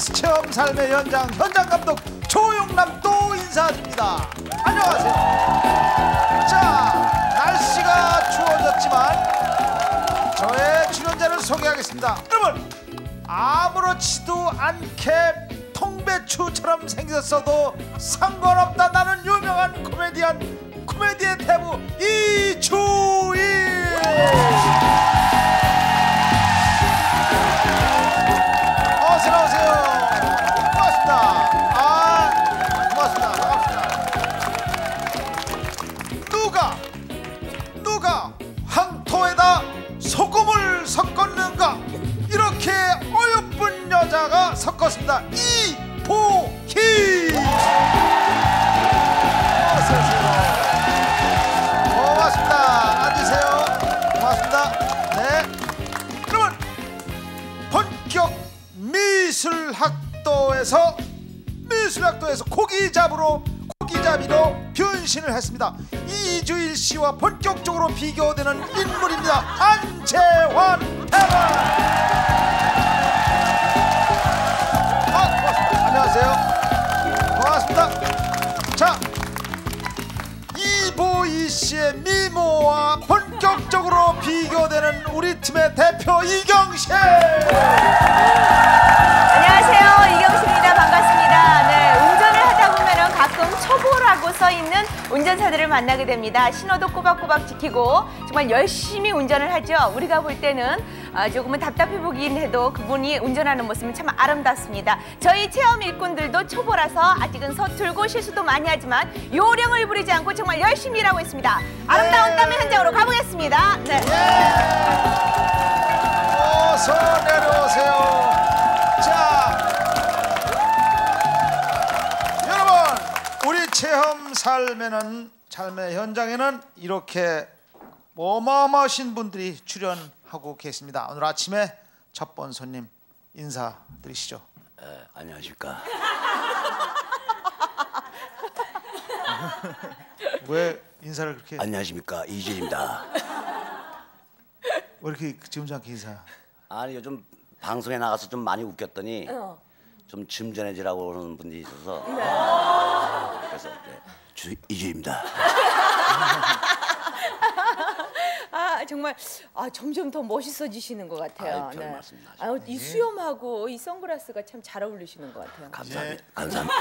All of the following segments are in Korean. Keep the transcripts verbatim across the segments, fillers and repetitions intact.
케이비에스 체험 삶의 현장 현장 감독 조용남 또 인사드립니다. 안녕하세요. 자, 날씨가 추워졌지만 저의 출연자를 소개하겠습니다. 여러분, 아무렇지도 않게 통배추처럼 생겼어도 상관없다 나는 유명한 코미디언 코미디의 대부 이주일. 어서 나오세요. 고맙습니다. 아, 고맙습니다. 반갑습니다. 누가 누가 황토에다 소금을 섞었는가? 이렇게 어여쁜 여자가 섞었습니다. 이보희. 어서오세요. 고맙습니다. 앉으세요. 고맙습니다. 네. 그러면 본격 미술학도에서 미술학도에서 고기잡으로 고기잡이로 변신을 했습니다. 이주일 씨와 본격적으로 비교되는 인물입니다. 안채환 해라. 아, 고맙습니다. 안녕하세요. 고맙습니다. 자, 이보희 씨의 미모와 본격적으로 비교되는 우리 팀의 대표 이경실. 안녕하세요, 이경실입니다. 반갑습니다. 네, 운전을 하다 보면은 가끔 초보라고 써 있는 운전사들을 만나게 됩니다. 신호도 꼬박꼬박 지키고 정말 열심히 운전을 하죠. 우리가 볼 때는 아, 조금은 답답해 보긴 해도 그분이 운전하는 모습은 참 아름답습니다. 저희 체험 일꾼들도 초보라서 아직은 서툴고 실수도 많이 하지만 요령을 부리지 않고 정말 열심히 일하고 있습니다. 아름다운 땀의 현장으로 가보겠습니다. 네. 어서 내려오세요. 자, 여러분, 우리 체험 삶에는 삶의 현장에는 이렇게 어마어마하신 분들이 출연하고 계십니다. 오늘 아침에 첫 번 손님 인사드리시죠. 에, 안녕하십니까. 왜 인사를 그렇게? 안녕하십니까, 이주일입니다. 왜 이렇게 지금지 않게 인사? 아니, 요즘 방송에 나가서 좀 많이 웃겼더니 어. 좀 즈음전해지라고 그러는 분들이 있어서 네. 그래서 네, 주, 이주일입니다. 아, 정말 아, 점점 더 멋있어지시는 것 같아요. 아이, 별 말씀 하시고. 아, 이 수염하고 이 선글라스가 참 잘 어울리시는 것 같아요. 감사합니다. 네. 감사합니다.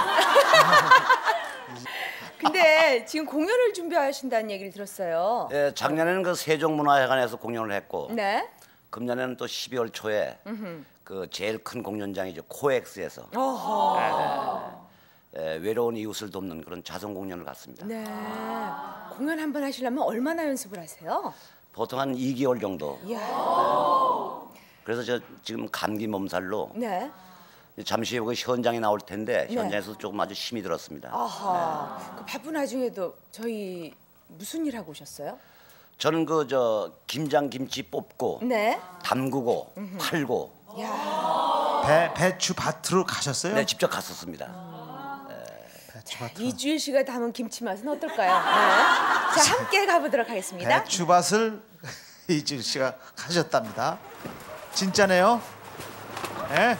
근데 지금 공연을 준비하신다는 얘기를 들었어요. 예, 작년에는 그 세종문화회관에서 공연을 했고 네. 금년에는 또 십이월 초에 음흠. 그 제일 큰 공연장이죠, 코엑스에서 어허. 예, 외로운 이웃을 돕는 그런 자선 공연을 갔습니다. 네. 공연 한 번 하시려면 얼마나 연습을 하세요? 보통 한 이 개월 정도. 이야. 그래서 저 지금 감기 몸살로 네. 잠시 후에 그 현장에 나올 텐데 네. 현장에서 조금 아주 힘이 들었습니다. 아하. 그 바쁜 와중에도 저희 무슨 일 하고 오셨어요? 저는 그 저 김장 김치 뽑고 네. 담그고 팔고 야. 배 배추 밭으로 가셨어요? 네, 직접 갔었습니다. 배추 밭으로. 이주일 씨가 담은 김치 맛은 어떨까요? 네. 자, 함께 가보도록 하겠습니다. 배추밭을 이주일 씨가 하셨답니다. 진짜네요. 예.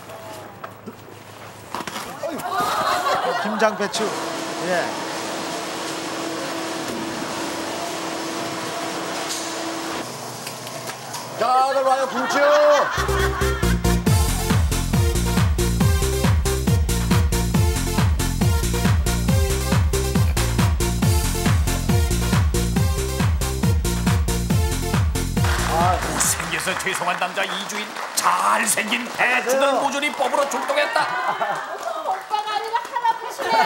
김장 배추. 예. 다들 와요, 굶죠. 못생겨서 죄송한 남자 이주인, 잘생긴 배추는 모조리 뽑으러 출동했다. 오빠가 아니라 할아버지예요.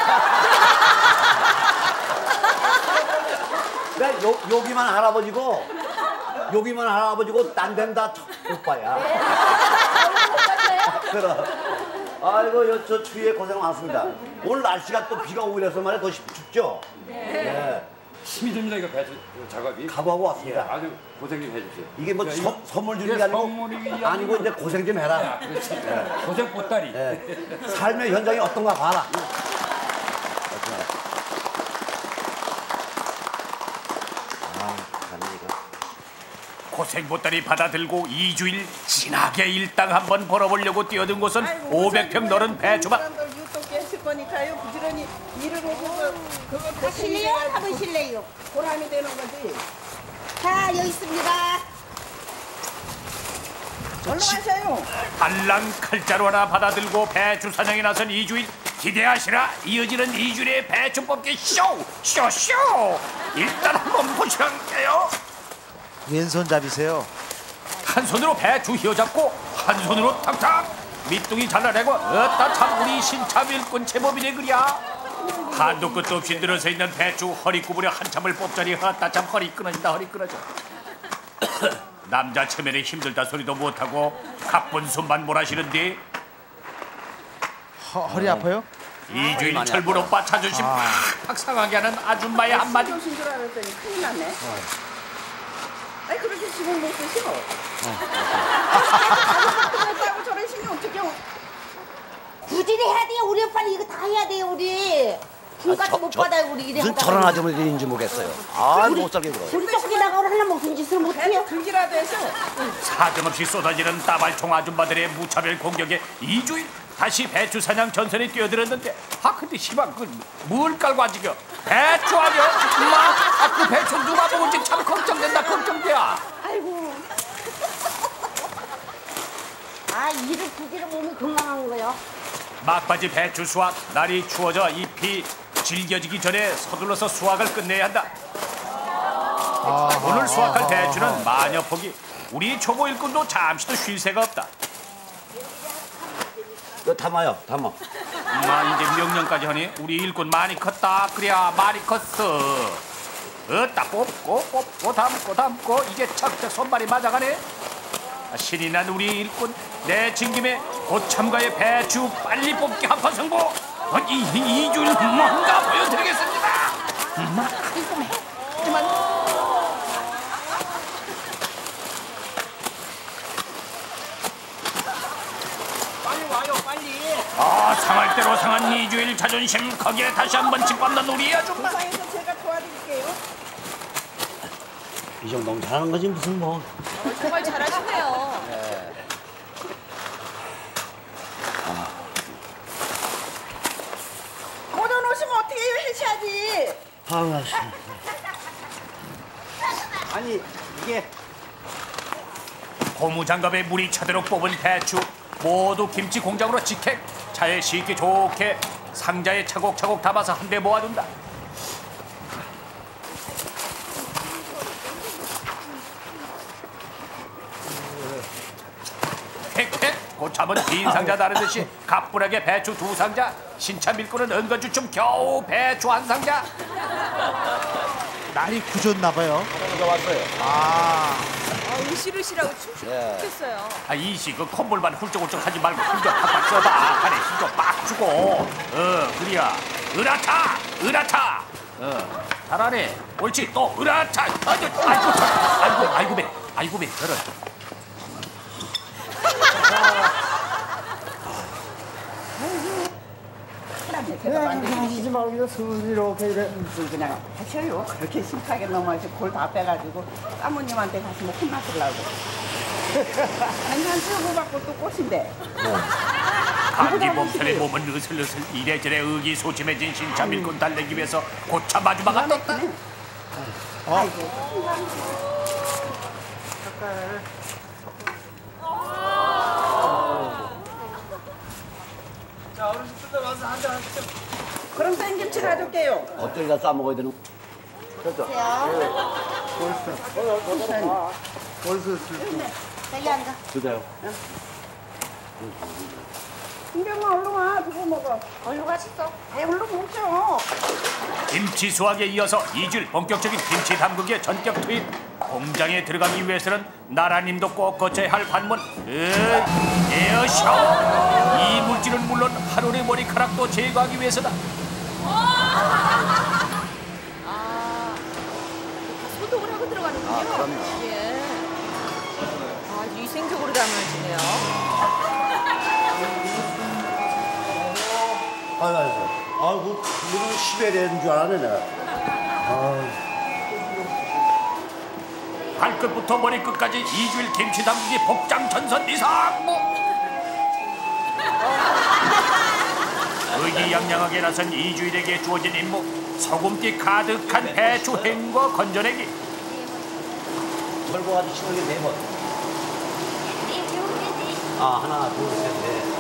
나 요, 여기만 할아버지고 여기만 할아버지고 딴 데는 다 오빠야. 그럼. 아이고, 요, 저 추위에 고생 많습니다. 오늘 날씨가 또 비가 오고 이래서 말이야 더 춥죠? 네. 네. 힘이 듭니다, 이거 배추 작업이. 각오하고 왔습니다. 예, 아주 고생 좀 해주세요. 이게 뭐 야, 서, 이거- 선물 주는 예, 게 아니고 선물이 아니고 아니고 이제 고생 좀 해라. 야, 그렇지. 고생 보따리. 네. 삶의 현장이 어떤가 봐라. 고생보따리 받아들고 이주일 진하게 일당 한번 벌어보려고 뛰어든 곳은 오백 평 넓은 배추밭. 사람들 유독 계실 거니까요. 부지런히 일을 해서 그거 하실래요? 하보실래요? 보람이 되는 거지. 자, 여기 있습니다. 얼른 하셔요. 알랑 칼자루 하나 받아들고 배추 사냥에 나선 이주일. 기대하시라. 이어지는 이주일의 배추 뽑기 쇼! 쇼쇼! 일단 한번 보시라게요. 왼손잡이세요. 한 손으로 배추 휘어잡고 한 손으로 탁탁 밑둥이 잘라내고 어따 참 우리 신참 일꾼 제법이네 그랴. 한도 끝도 없이 늘어서 있는 배추 허리 구부려 한참을 뽑자니 어따 참 허리 끊어진다 허리 끊어져. 남자 체면에 힘들다 소리도 못하고 가쁜 손만 몰아시는데 허, 허리 아파요? 이주일 철분 오빠 자존심 팍팍 상하게 하는 아줌마의 한마디. 신줄 알았더니 큰일 났네. 아니 그렇게 신경 못 쓰시고. 그렇다고 저런 신경 어떻게? 부지리 해야 돼요. 우리 오빠는 이거 다 해야 돼요. 우리. 돈까지 못 받아요. 우리 이래 무슨 하다가. 저런 아줌마들인지 모르겠어요. 아, 못 살게 그러. 우리 조금이 나가고 하나 무슨 짓을 못해요. 들기라도 해서. 사정없이 쏟아지는 따발총 아줌마들의 무차별 공격에 이주일 다시 배추 사냥 전선에 뛰어들었는데 아 근데 시방 그뭘 깔고 앉으겨 배추 아니야? 엄마 아, 그 배추 누가 먹을지 참 걱정된다 걱정돼야. 아이고. 아, 일을 부지를 몸이 건강한 거요. 막바지 배추 수확. 날이 추워져 잎이 질겨지기 전에 서둘러서 수확을 끝내야 한다. 오늘 수확할 배추는 마녀 포기. 우리 초보 일꾼도 잠시도 쉴 새가 없다. 이거 담아요, 담아. 엄마 이제 명령까지 하니 우리 일꾼 많이 컸다. 그래야 많이 컸어. 어따 뽑고 뽑고 담고 담고 이게 척척 손발이 맞아가네. 신이 난 우리 일꾼 내 진김에 고참과의 배추 빨리 뽑기 한판 승부. 어, 이, 이, 이줄 뭔가 보여드리겠습니다. 엄마 이거 해. 그만. 빨리 와요 빨리. 아 상할 대로 상한 이주일 자존심 거기에 다시 한번 짓밟는 우리 아줌마. 세상에서 제가 도와드릴게요. 이 정도면 잘하는 거지 무슨 뭐. 정말 잘하시네요. 걷어놓으시면 어떻게 해요? 해셔야지. 아, 아니 이게 고무장갑에 물이 차도록 뽑은 배추 모두 김치 공장으로 직행. 차에 싣기 좋게 상자에 차곡차곡 담아서 한 대 모아둔다. 팩팩 고참은 빈 상자 다른 듯이 가뿐하게 배추 두 상자. 신참 일꾼은 은근주춤 겨우 배추 한 상자. 날이 굳었나 봐요. 이거 왔어요. 아, 아, 으실으실하고 춤추겠어요. 아 이씨 그 콧물만 훌쩍훌쩍 하지 말고 힘좀 팍팍 써봐. 안에 힘좀 빡 주고. 어 그래야 으라차 으라차. 어 잘하네. 옳지 또 으라차. 아이고 아이고 아이고 아이고 배 아이고 배 저런. 제가 만지지 말고 슬 이렇게 이래 그냥 하셔요. 그렇게 심하게 넘어서 골 다 빼가지고 사모님한테 가서 뭐 혼나시려고. 한한 쓰고 받고 또 꽃인데. 감기 몸살에 몸은 으슬으슬 이래저래 의기소침해진 신참 일꾼 달래기 위해서 고참 아줌마가 떴다. 그럼 생김치 가져올게요. 겉절이다 싸 먹어야 되는. 저기 앉아. 그래요. 김병만 얼른 와. 누구 먹어? 얼른 가시죠. 에 얼른 먹죠. 김치 수확에 이어서 이줄 본격적인 김치 담그기에 전격 투입. 공장에 들어가기 위해서는 나라님도 꼭 거쳐야 할 관문 으, 에어 샤워. 이 물질은 물론 하루의 머리카락도 제거하기 위해서다. 아, 소독을 하고 들어가는군요. 아, 그럼요. 예. 아주 위생적으로 담아지네요. 아이고, 아이고, 아이고, 이건 시베리아인 줄 알았네 내가. 아, 발끝부터 머리끝까지 이주일 김치 담그기 복장 전선 이상무. 의기양양하게 나선 이주일에게 주어진 임무, 소금기 가득한 배추 헹궈 건져내기. 걸고 가지고 신호기 네 번. 아, 하나, 둘, 셋, 넷.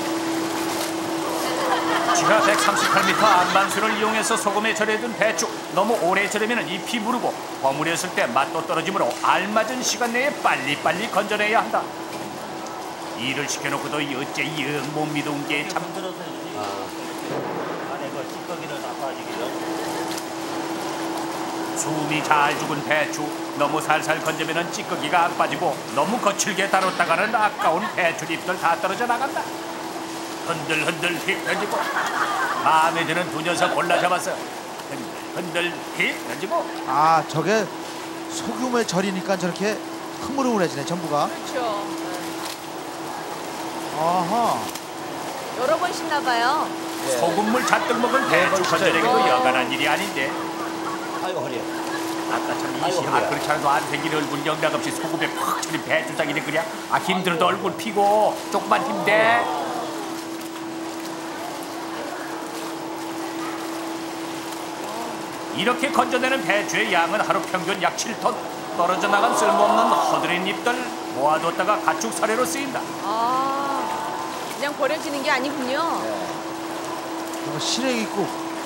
지하 백삼십팔 미터 안반수를 이용해서 소금에 절여둔 배추. 너무 오래 절이면 잎이 무르고 버무렸을 때 맛도 떨어지므로 알맞은 시간 내에 빨리빨리 건져내야 한다. 일을 시켜놓고도 어째 영 못 믿은 게 참. 안에 그 찌꺼기를 다 빠지기죠. 숨이 잘 죽은 배추. 너무 살살 건져면 찌꺼기가 안 빠지고 너무 거칠게 다뤘다가는 아까운 배추잎들 다 떨어져 나간다. 흔들흔들 휙 던지고 마음에 드는 두 녀석 골라 잡았어. 흔들흔들 휙 던지고. 아, 저게 소금에 절이니까 저렇게 흐물흐물해지네, 전부가. 그렇죠. 아하. 여러 번 씻나 봐요. 소금물 잔뜩 먹은 배추 건져내기도 여간한 일이 아닌데. 아이고, 허리. 아까 참 아이고, 이시 아 허리야. 그렇지 않아도 안 생긴 얼굴 영락 없이 소금에 팍 쳐린 배추장이네 그냥. 아 힘들어도 얼굴 피고 조금만 힘내. 이렇게 건져내는 배추의 양은 하루 평균 약 칠 톤. 떨어져 나간 쓸모없는 허드렛 잎들 모아뒀다가 가축 사료로 쓰인다. 아, 그냥 버려지는 게 아니군요. 이거 시래기국.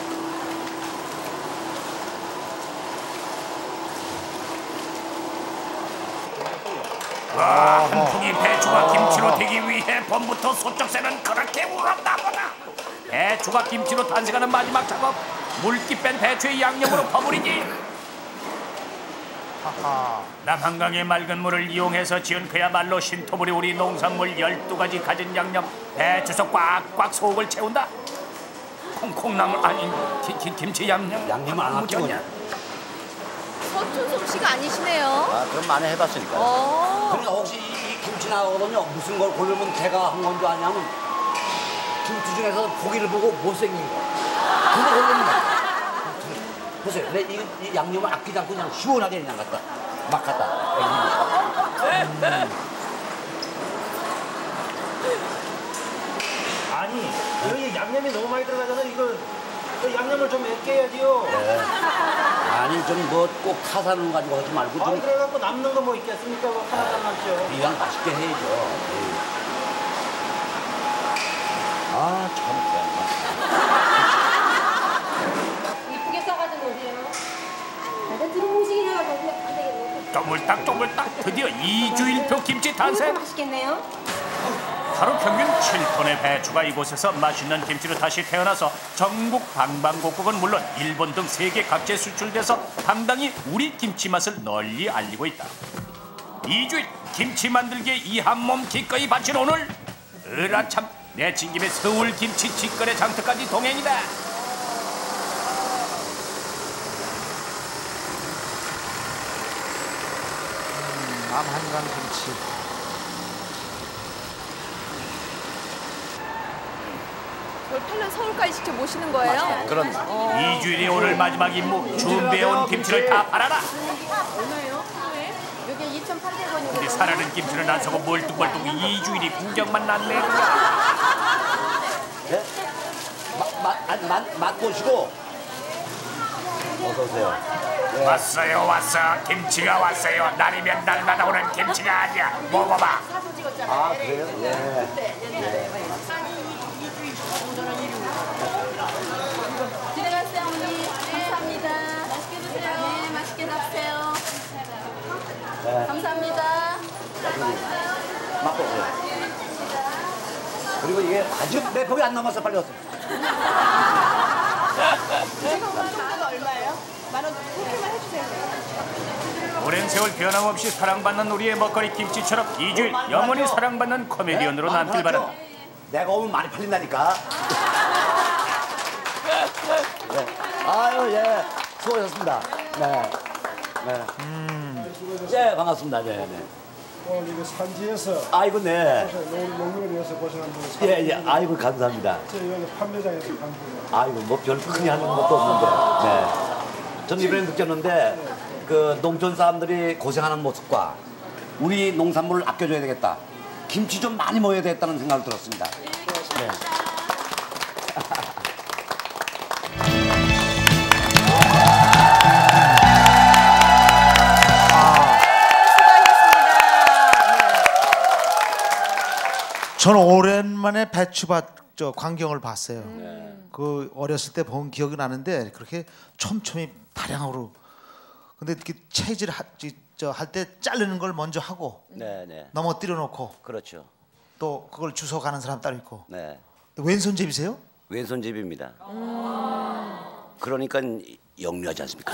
와, 한 풍이 배추가 김치로 되기 위해 봄부터 소쩍새는 그렇게 울었나 보다. 배추가 김치로 탄생하는 마지막 작업, 물기 뺀 배추의 양념으로 버무리기. 하하. 남한강의 맑은 물을 이용해서 지은 그야말로 신토부리 우리 농산물 열두 가지 가진 양념. 배추에서 꽉꽉 속을 채운다. 콩콩나물 아니 기, 기, 김치 양념. 양념을 안 묻혔냐? 서툰 솜씨가 아니시네요. 아, 그럼 많이 해봤으니까. 어. 그러니까 혹시 이, 이 김치 나오거든요. 무슨 걸 고르면 제가 한 건 줄 아냐면 김치 중에서 고기를 보고 못생긴 거. 그거 고르는 거야. 보세요. 내 이, 이 양념을 아끼지 않고 그냥 시원하게 그냥 갖다 막 갖다. 음. 아니, 여기 양념이 너무 많이 들어가잖아. 이거 그 양념을 좀 맵게 해야지요. 네. 아니 좀 뭐 꼭 타사는 가지고 하지 말고 많이 좀 들어가고 남는 거 뭐 있겠습니까? 뭐 하나만 남죠. 이왕 맛있게 해야죠. 아 참. 이쁘게 싸가지고 오세요. 내가 들어오시기나 안 되겠네. 쪼물딱 쪼물딱 드디어 이주일표 김치 탄생. 맛있겠네요. 하루 평균 칠 톤의 배추가 이곳에서 맛있는 김치로 다시 태어나서 전국 방방곡곡은 물론 일본 등 세계 각지에 수출돼서 당당히 우리 김치 맛을 널리 알리고 있다. 이주일 김치 만들기에 이 한 몸 기꺼이 바친 오늘 으라 참 내친 김에 서울 김치 직거래 장터까지 동행이다. 음, 남한강 김치. 저 팔년 서울까지 직접 모시는 거예요? 그럼 이주일이 오늘 마지막 임무 준비해온 김치를 다 팔아라. 얼마예요? 이게 이천팔백 원이고. 우리 사라는 김치는 안 사고 멀뚱멀뚱 이주일이 구경만 났네. 네? 맛맛 맛, 맛 보시고 어서 오세요. 왔어요 왔어 김치가 왔어요. 날이면 날마다 오는 김치가 아니야. 먹어봐. 아 그래요? 예. 들어갔어요, 어머니. 감사합니다. 맛있게 드세요. 네, 맛있게 잡으세요. 네. 감사합니다. 맛보세요. 그리고 이게 아주 몇 폭이 안 남았어. 빨리 왔어. 오랜 세월 변함없이 사랑받는 우리의 먹거리 김치처럼 이주일 영원히 사랑받는 코미디언으로 남길 바란다. 내가 오면 많이 팔린다니까. 네. 아유 예 수고하셨습니다. 네. 네. 음. 예 반갑습니다. 네. 네. 오늘 이거 산지에서 아이고 네. 농민을 위해서 고생한 분이 예예. 아이고 감사합니다. 저 여기 판매장에서 간 분이에요. 아이고 뭐 별 크게 하는 것도 없는데. 네. 전 이번에 느꼈는데 그 농촌 사람들이 고생하는 모습과 우리 농산물을 아껴줘야 되겠다. 김치 좀 많이 먹어야 되겠다는 생각이 들었습니다. 네. 저는 오랜만에 배추밭 저 광경을 봤어요. 음. 그 어렸을 때 본 기억이 나는데 그렇게 촘촘히 다량으로. 근데 이렇게 채질 할 때 자르는 걸 먼저 하고 네, 네. 넘어뜨려 놓고. 그렇죠. 또 그걸 주워 가는 사람 따로 있고. 네. 왼손잡이세요? 왼손잡이입니다. 음. 그러니까 영리하지 않습니까?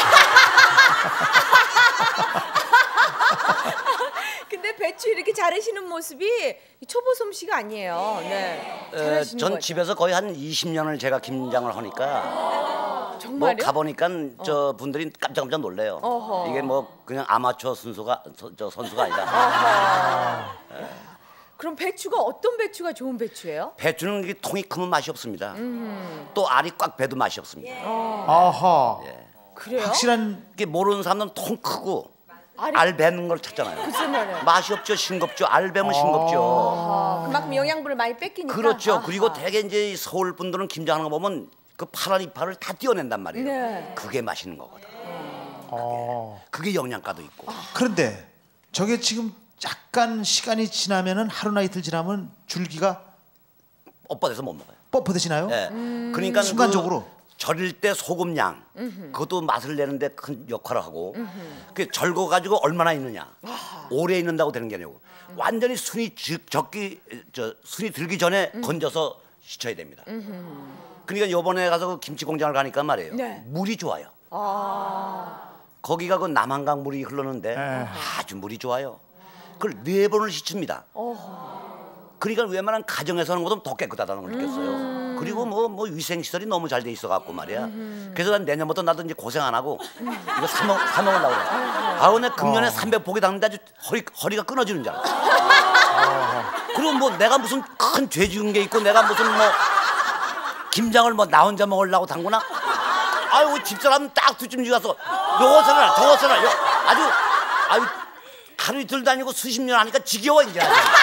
근데 배추 이렇게 자르시는 모습이 초보 솜씨가 아니에요. 네. 어, 전 집에서 거의 한 이십 년을 제가 김장을 하니까 정말요? 뭐 가보니까 어. 저 분들이 깜짝깜짝 놀래요. 어허. 이게 뭐 그냥 아마추어 선수가 서, 저 선수가 아니다. 네. 그럼 배추가 어떤 배추가 좋은 배추예요? 배추는 이게 통이 크면 맛이 없습니다. 음흠. 또 알이 꽉 배도 맛이 없습니다. 어. 아하. 예. 그래요? 확실한 게 모르는 사람들은 통 크고 알이... 알 배는 걸 찾잖아요. 무슨 말이에요? 맛이 없죠, 싱겁죠. 알 배면 싱겁죠. 아, 그만큼 영양분을 많이 뺏기니까. 그렇죠. 아하. 그리고 대개 이제 서울 분들은 김장하는 거 보면 그 파란 이파를 다 띄어낸단 말이에요. 네. 그게 맛있는 거거든. 어. 그게 영양가도 있고. 그런데 저게 지금 약간 시간이 지나면은 하루나 이틀 지나면 줄기가 뻣뻣해서 못 먹어요. 뻣뻣해지나요? 네. 그러니까 순간적으로. 그 절일 때 소금 양 음흠. 그것도 맛을 내는데 큰 역할을 하고 그 절거 가지고 얼마나 있느냐 아하. 오래 있는다고 되는 게 아니고 음. 완전히 순이 적기 저 순이 들기 전에 음. 건져서 씻어야 됩니다. 음흠. 그러니까 이번에 가서 그 김치 공장을 가니까 말이에요. 네. 물이 좋아요. 아. 거기가 그 남한강 물이 흐르는데 에이. 아주 물이 좋아요. 그걸 네 번을 씻습니다. 어허. 그러니까 웬만한 가정에서 하는 것보다 더 깨끗하다는 걸 느꼈어요. 음. 그리고 뭐, 뭐 위생시설이 너무 잘 돼 있어갖고 말이야. 음. 그래서 난 내년부터 나도 이제 고생 안 하고 이거 사, 먹, 사 먹으려고 그래. 아, 근데 금년에 어. 삼백 포기 닿는데 아주 허리, 허리가 끊어지는 줄 알아. 어. 그리고 뭐 내가 무슨 큰 죄 지은 게 있고 내가 무슨 뭐 김장을 뭐 나 혼자 먹으려고 담구나? 아유 집사람 딱 두쯤 지가서 요거 써라 저거 써라 요 아주 아유 하루 이틀 다니고 수십 년 하니까 지겨워 이제.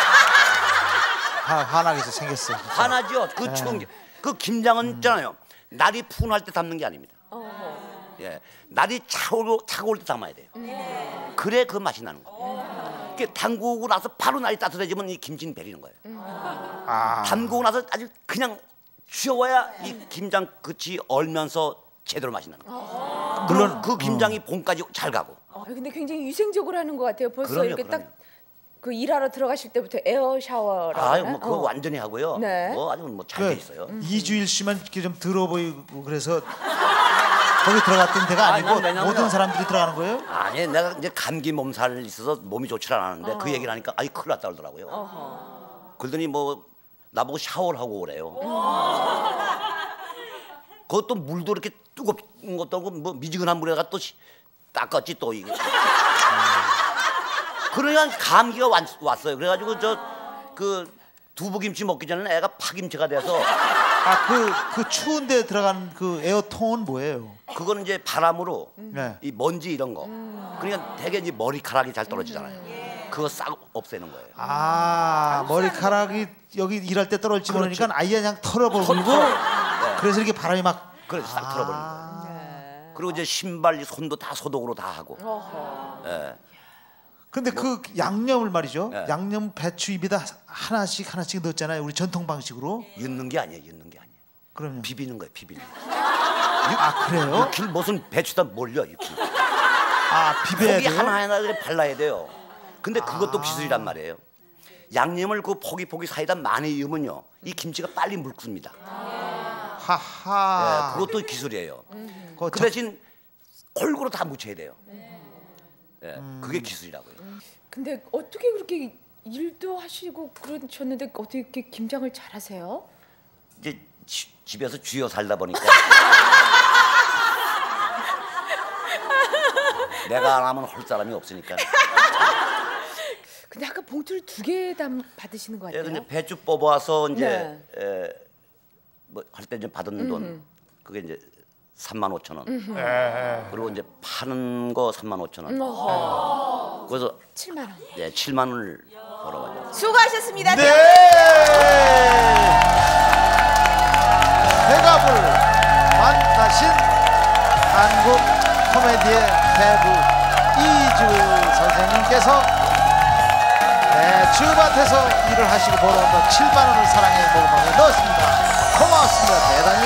화나게 생겼어. 화나죠. 그 추운 게. 그 김장은 음. 있잖아요. 날이 푸근할 때 담는 게 아닙니다. 어허. 예, 날이 차오르 차가울 때 담아야 돼요. 음. 그래 그 맛이 나는 거예요. 그 담그고 나서 바로 날이 따뜻해지면 이 김치는 배리는 거예요. 음. 아. 담그고 나서 아주 그냥 쉬어야 이 김장 끝이 얼면서 제대로 맛이 나는 거예요. 아. 물론 그 김장이 어. 봄까지 잘 가고. 아, 근데 굉장히 위생적으로 하는 것 같아요. 벌써 그럼요, 이렇게 그럼요. 딱. 그 일하러 들어가실 때부터 에어 샤워라고 아유, 뭐 그거 어. 완전히 하고요. 네. 뭐 아주 뭐 잘 돼 있어요. 음. 이주일 씨만 이렇게 좀 더러 보이고 그래서 거기 들어갔던 데가 아니고 아니, 모든 사람들이 들어가는 거예요? 아니, 내가 이제 감기 몸살 있어서 몸이 좋지 않았는데 어. 그 얘기를 하니까 아이 큰일 났다 그러더라고요. 어허. 그러더니 뭐 나보고 샤워를 하고 오래요. 그것도 물도 이렇게 뜨겁은 것도 하고 뭐 미지근한 물에다가 또 닦았지 또 이게. 그러니까 감기가 왔, 왔어요. 그래가지고 저 그 두부김치 먹기 전에는 애가 파김치가 돼서. 아, 그, 그 추운데 들어간 그 에어통은 뭐예요? 그거는 이제 바람으로 음. 이 먼지 이런 거. 음. 그러니까 되게 이제 머리카락이 잘 떨어지잖아요. 음. 그거 싹 없애는 거예요. 아, 머리카락이 여기 일할 때 떨어지고 그렇죠. 그러니까 아예 그냥 털어버리고. 네. 그래서 이렇게 바람이 막. 그래서 싹 아. 털어버리는 거예요. 네. 그리고 이제 신발, 손도 다 소독으로 다 하고. 예. 근데 뭐, 그 양념을 말이죠. 네. 양념 배추 입에다 하나씩 하나씩 넣었잖아요. 우리 전통 방식으로. 넣는 게 아니에요. 넣는 게 아니에요. 그럼요. 비비는 거예요. 비비는 거. 아, 그래요? 육킬 무슨 배추다 몰려 육킬. 아, 비벼야 고기 돼요? 하나하나 발라야 돼요. 근데 그것도 아. 기술이란 말이에요. 양념을 그 포기 포기 사이다 많이 넣으면요. 이 김치가 빨리 묽습니다. 하하. 네, 그것도 기술이에요. 음. 그 대신 골고루 다 묻혀야 돼요. 네, 음. 그게 기술이라고요. 근데 어떻게 그렇게 일도 하시고 그러셨는데 어떻게 이렇게 김장을 잘하세요? 이제 지, 집에서 쥐어 살다 보니까 내가 안 하면 할 사람이 없으니까. 근데 아까 봉투를 두 개 받으시는 것 같아요. 예, 근데 배추 뽑아서 이제 네. 뭐 할 때 좀 받았는 돈 그게 이제 삼만 오천 원. 예. 그리고 이제 파는 거 삼만 오천 원. 어허. 그래서 칠만 원. 네, 칠만 원을 벌어가지고. 수고하셨습니다. 네. 대갑을 만나신 한국 코미디의 대부 이주 선생님께서 배추밭에서 일을 하시고 벌어온 칠만 원을 사랑의 모금함에 넣었습니다. 고맙습니다. 대단히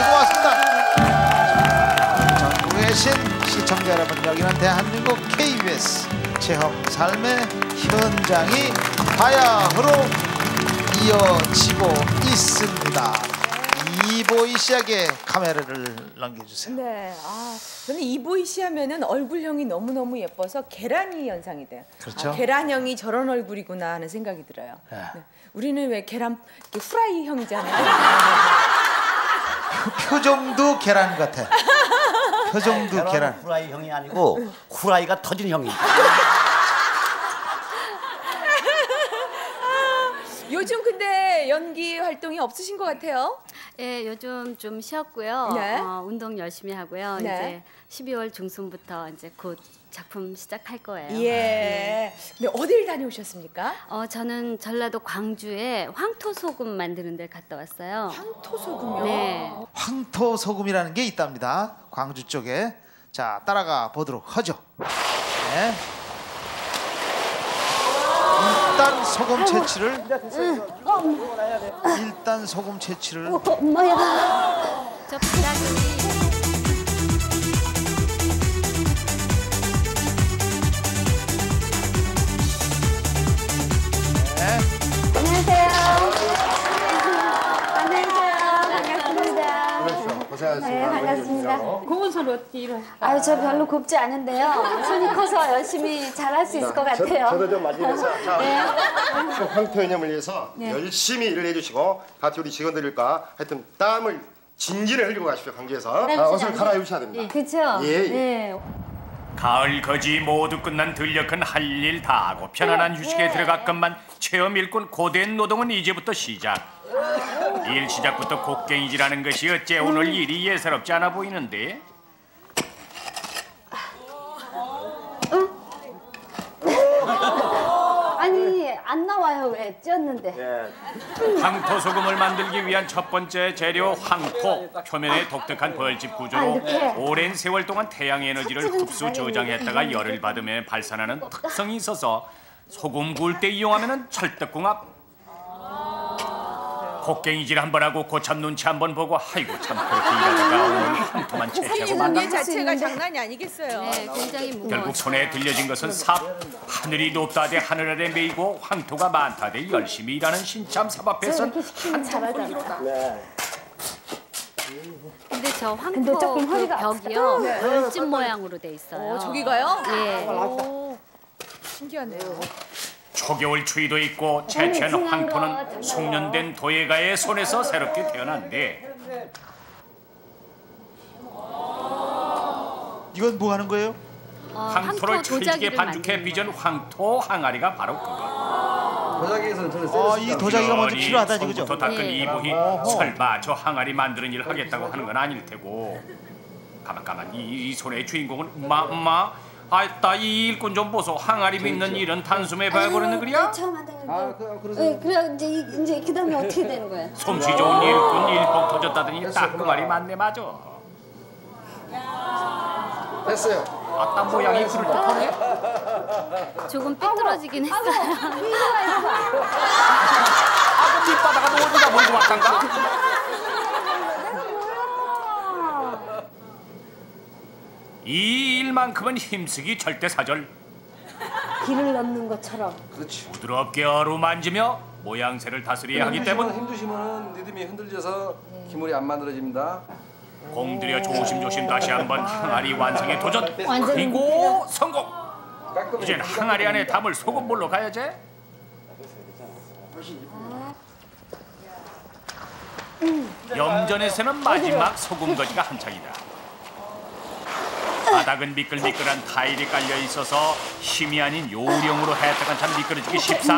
고맙습니다. 전국에 계신 시청자 여러분, 여기는 대한민국 케이비에스 체험 삶의 현장이 바야흐로 이어지고 있습니다. 이보이 씨에게 카메라를 넘겨주세요. 네, 아, 저는 이보이 씨 하면은 얼굴형이 너무너무 예뻐서 계란이 연상이 돼요. 그렇죠. 아, 계란형이 저런 얼굴이구나 하는 생각이 들어요. 네. 네. 우리는 왜 계란 이렇게 후라이 형이잖아요. 표정도 계란 같아. 표정도 계란. 후라이 형이 아니고 후라이가 터진 형이. 요즘 근데 연기 활동이 없으신 것 같아요. 네, 요즘 좀 쉬었고요. 네. 어, 운동 열심히 하고요. 네. 이제 십이월 중순부터 이제 곧 작품 시작할 거예요. 예. 근데 어딜 다녀오셨습니까? 어, 저는 전라도 광주에 황토소금 만드는 데 갔다 왔어요. 황토소금요? 네. 황토소금이라는 게 있답니다. 광주 쪽에. 자, 따라가 보도록 하죠. 네. 일단 소금 채취를 일단 소금 채취를 엄마야. 저 바닥이 네. 안녕하세요. 안녕하세요. 반갑습니다. 고생하셨습니다. 네, 반갑습니다. 고운 손 어떻게 이러? 아유, 저 별로 곱지 않은데요. 손이 커서 열심히 잘할 수 있을 것 같아요. 저도 좀 맞이해서 자, 네. 황토연염을 위해서 네. 열심히 일을 해주시고 같이 우리 직원들과 하여튼 땀을 진지를 흘리고 가십시오. 광주에서. 네, 아, 옷을 갈아입으셔야 됩니다. 그렇죠? 예, 예. 네. 가을 거지 모두 끝난 들녘은 할 일 다 하고 편안한 휴식에 들어갔건만 체험 일꾼 고된 노동은 이제부터 시작. 일 시작부터 곡괭이질하는 것이 어째 오늘 일이 예사롭지 않아 보이는데. 아니, 안 나와요. 왜? 쪘는데. 황토소금을 만들기 위한 첫 번째 재료 황토. 표면의 독특한 벌집 구조로 아, 이렇게? 오랜 세월 동안 태양 에너지를 삽질은 흡수 잘하겠네. 저장했다가 열을 받으며 발산하는 특성이 있어서 소금 구울 때 이용하면 찰떡궁합. 곡괭이질 한 번 하고 고참 눈치 한 번 보고 아이고 참 그렇게 일하다가 오늘 황토만 채취하고 만나. 무게 자체가 장난이 아니겠어요. 네, 굉장히 무거워요. 결국 손에 들려진 것은 삽. 하늘이 높다 대 하늘 아래 메이고 황토가 많다 대 열심히 일하는 신참 삽 앞에선 이렇게 시키면 잘하잖아. 근데 저 근데 황토 조금 그 허리가 벽이요. 벌집 모양으로 돼 있어요. 어, 저기가요? 예. 오, 신기하네요. 초겨울 추위도 있고 채취한 황토는 숙련된 도예가의 손에서 새롭게 태어난데 이건 뭐 하는 거예요? 어, 황토를 찰지게 도자기를 반죽해 만드는 빚은 황토 항아리가 바로 그것. 도자기에서는 저는 아, 이 도자기가 먼저 필요하다 이거죠? 손부터 닦은 예. 이보희 설마 저 항아리 만드는 일 하겠다고 하는 건 아닐 테고. 가만 가만 이, 이 손의 주인공은 엄마 엄마 아따 이 일꾼 좀 보소. 항아리 믿는 일은 단숨에 봐버리는 그리야? 처음 한다는데. 아, 그래, 네, 그래 이제 이- 이제 그다음에 어떻게 되는 거야? 솜씨 좋은 일꾼 일복 터졌다더니 따끔하리 맞네 맞아. 됐어요. 아따 모양이 그럴듯하네. 조금 삐뚤어지긴 했어요. 아, 밑바닥가 놀고다 몰고 왔단가? 이 일만큼은 힘쓰기 절대사절. 길을 넣는 것처럼. 그렇지. 부드럽게 어루만지며 모양새를 다스려야 하기 때문 힘주시면 리듬이 흔들려서 기물이 안 만들어집니다. 공들여 조심조심 다시 한번 항아리 완성에 도전. 완전히 그리고 성공. 이젠 항아리 안에 담을 소금물로 가야지. 염전에서는 마지막 소금거지가 한창이다. 바닥은 미끌미끌한 타일이 깔려 있어서 힘이 아닌 요령으로 했다간 참 미끄러지기 쉽상.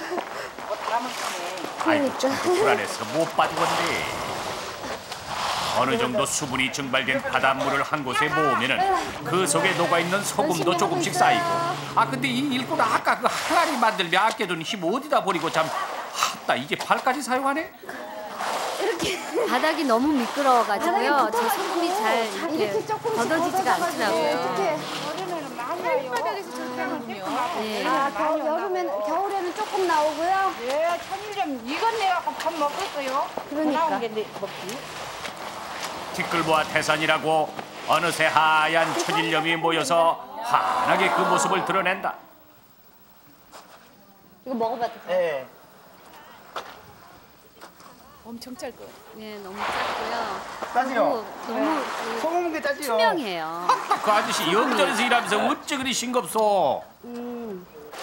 아이고 참 불안해서 못 빠지건데. 어느 정도 수분이 증발된 바닷물을 한 곳에 모으면은 그 속에 녹아있는 소금도 조금씩 쌓이고. 아 근데 이 일꾼 아까 그 항아리 만들며 아껴둔 힘 어디다 버리고 참. 나 이게 발까지 사용하네? 이렇게 바닥이 너무 미끄러워가지고요. 저 소금이 잘 이렇게 걷어지지가 않더라고요. 바닥에서 저렇게 하는군요. 네. 아, 겨울, 여름엔, 겨울에는 조금 나오고요. 예, 천일염 이건 내가 밥 먹었어요. 그러니까. 나온 게 내- 먹지. 티끌보와 태산이라고 어느새 하얀 천일염이 모여서 환하게 그 모습을 드러낸다. 이거 먹어봐도 돼요? 네. 엄청 짧고. 네, 너무 짧고요. 짜지요? 그리고 너무 그 소금 게 짜지요? 투명해요. 그 아저씨 영전에서 일하면서 어찌 그리 싱겁소? 음.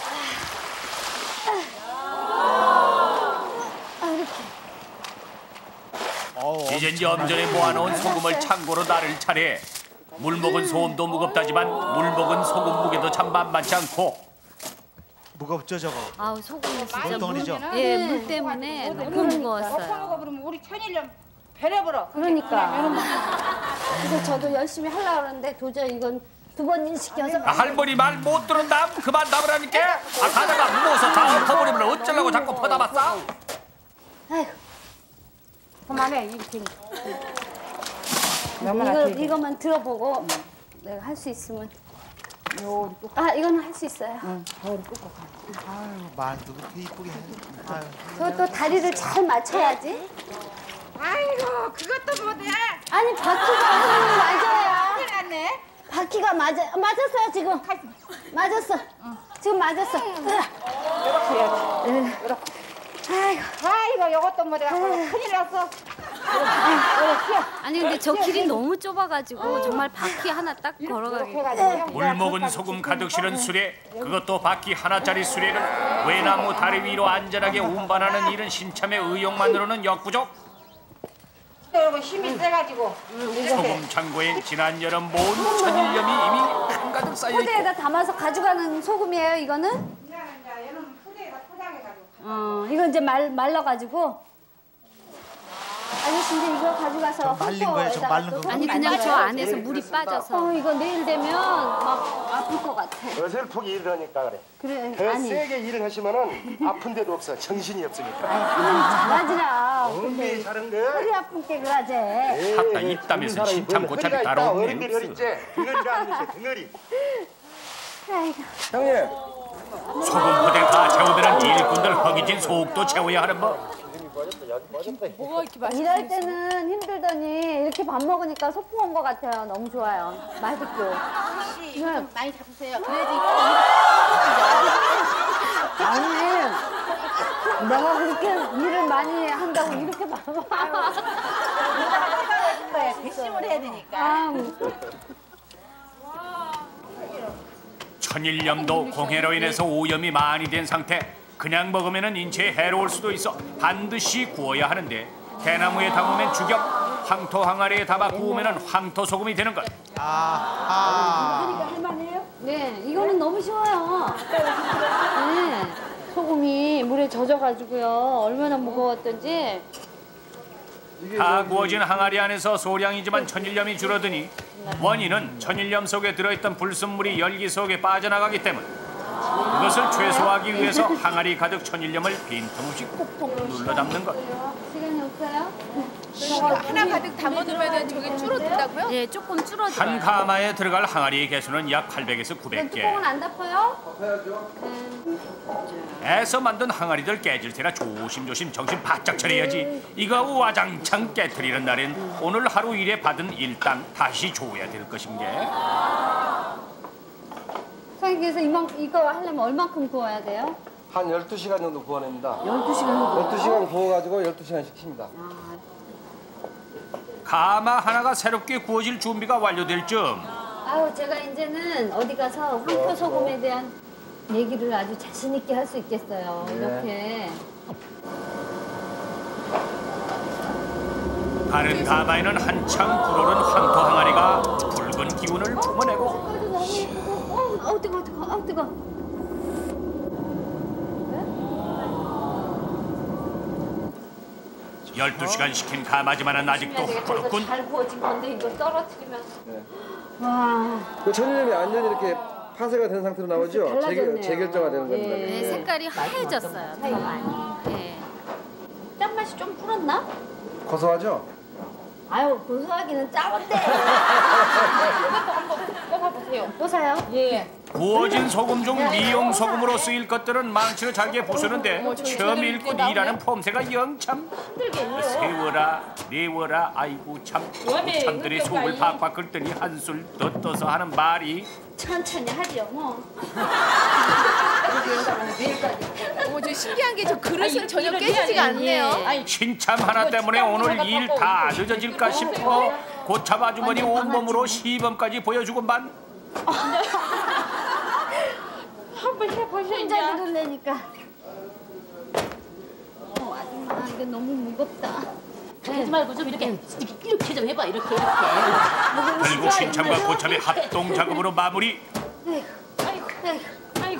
이젠 염전에 모아놓은 소금을 창고로 나를 차례. 물 먹은 소금도 무겁다지만 물 먹은 소금 무게도 참 만만치 않고. 무겁죠 저거? 아우 소금이 진짜 덩어리죠? 물, 예, 물 때문에 너무 무거웠어요. 덮어놓고 그러면 우리 천일염 배려버려. 그러니까. 그래서 저도 열심히 하려고 그러는데 도저히 이건 두 번 일시켜서. 아, 할머니 말 못 들은담 그만 담으라니까. 아 가다가 무거워서 다 엎어버리면 어쩌려고 자꾸 퍼담았어? 아이고. 그만해 이렇게. 이거, 이거만 들어보고 내가 할 수 있으면. 아, 이거는 할 수 있어요. 아유 말도 그렇게 이쁘게 해. 아유. 그것도 다리를 잘 맞춰야지. 아이고 그것도 못해. 아니, 바퀴가 맞아야. 큰일 났네. 바퀴가 맞아. 맞았어요, 지금. 맞았어. 지금 맞았어. 이렇게 해야지. 이렇게. 아이고. 아이고 이것도 못해. 큰일 났어. 아니 근데 저 길이 너무 좁아가지고 정말 바퀴 하나 딱 걸어가기. 물 먹은 소금 가득 실은 수레, 그것도 바퀴 하나짜리 수레를 외나무 다리 위로 안전하게 운반하는 일은 신참의 의욕만으로는 역부족. 이거 힘이 세가지고. 소금 창고엔 지난 여름 모은 천일염이 이미 한가득 쌓여있고. 포대에다 담아서 가져가는 소금이에요, 이거는? 얘는 푸대에다 포장해가지고. 어, 이거 이제 말, 말라가지고. 아저씨 이제 이거 가져가서 말린 거예요, 저 말린 거. 아니 그냥 저 안에서 물이 빠져서. 어, 이거 내일 되면 막 아플 것 같아. 어설프게 일을 하니까 그래. 그래, 더 아니. 세게 일을 하시면은 아픈 데도 없어. 정신이 없으니까. 잘하지라. 얼마나 잘한 거? 허리 아픈 게 그러지. 하다 입담에서 신참 고참이 따로 없네. 어른들이 어렸지? 덩어리라는 것이 덩어리. 아이고. 형님. 소금 포대 다 채우면 일꾼들 허기진 속도 채워야 하는 법. 뭐가 이렇게 맛있어? 일할 때는 힘들더니 이렇게 밥 먹으니까 소풍 온 것 같아요. 너무 좋아요. 맛있고. 혹시 이거 좀 많이 잡으세요. 그래야지. 아니, 내가 그렇게 일을 많이 한다고 이렇게 봐봐. 백심을 해야 되니까. 아, 천일염도 공해로 인해서 오염이 많이 된 상태. 그냥 먹으면 인체에 해로울 수도 있어 반드시 구워야 하는데 대나무에 담으면 죽역, 황토 항아리에 담아 구우면 황토 소금이 되는 것. 아, 할만해요? 네, 이거는 너무 쉬워요. 네, 소금이 물에 젖어가지고요. 얼마나 무거웠던지. 다 구워진 항아리 안에서 소량이지만 천일염이 줄어드니 원인은 천일염 속에 들어있던 불순물이 열기 속에 빠져나가기 때문. 그것을 최소화하기 위해서 항아리 가득 천일염을 빈틈없이 꾹꾹 눌러 담는 것. 시간이 없어요? 하나 가득 담아두면 저게 줄어든다고요? 예, 조금 줄어들어요. 한 가마에 들어갈 항아리의 개수는 약 팔백에서 구백 개. 뚜껑은 안 덮어요? 애써 만든 항아리들 깨질 테라 조심조심 정신 바짝 차려야지. 이거 와장창 깨트리는 날엔 오늘 하루 일에 받은 일당 다시 줘야 될 것인게. 선생님께서 이만, 이거 하려면 얼만큼 구워야 돼요? 한 열두 시간 정도 구워냅니다. 열두 시간 열두 시간 구워가지고 열두 시간 식힙니다. 가마 하나가 새롭게 구워질 준비가 완료될 즈음 아우, 제가 이제는 어디 가서 황토 소금에 대한 얘기를 아주 자신 있게 할 수 있겠어요. 네. 이렇게. 다른 가마에는 한창 불오른 황토 항아리가 붉은 기운을 품어내고 어, 아우 뜨거, 뜨거, 아우 뜨거. 열두 시간 식힌 가마지만은 아직도 후끈후끈. 잘 구워진 건데 이거 떨어뜨리면. 와. 그 천일염이 완전히 이렇게 파쇄가 된 상태로 나오죠? 달라졌네요. 재, 재결정화 되는 겁니다. 예. 네, 색깔이 하얘졌어요. 더 많이. 네. 짠맛이 좀 불었나? 고소하죠? 아유 고소하기는 짜는데. 뽑아보세요. 보세요. 예. 구워진 소금 중 미용 소금으로 쓰일 것들은 망치로 잘게 부수는데 처음 일꾼 일하는 폼새가 영참. 세워라 내워라 아이고 참. 참들이 속을 팍팍 끓더니 한술 더 떠서 하는 말이 천천히 하죠 뭐. 어머 저 신기한 게 저 그릇은 전혀 깨지지가 않네요. 신참 하나 때문에 오늘 일 다 늦어질까 싶어 고참 아주머니 온몸으로 시범까지 보여주고만. 한번 해보셔. 혼자 들으려니까. 어 아줌마 이거 너무 무겁다. 하지 말고 좀 이렇게 이렇게 좀 해봐 이렇게 이렇게. 결국 신참과 고참의 합동 작업으로 마무리. 아이고 아이고 아이고.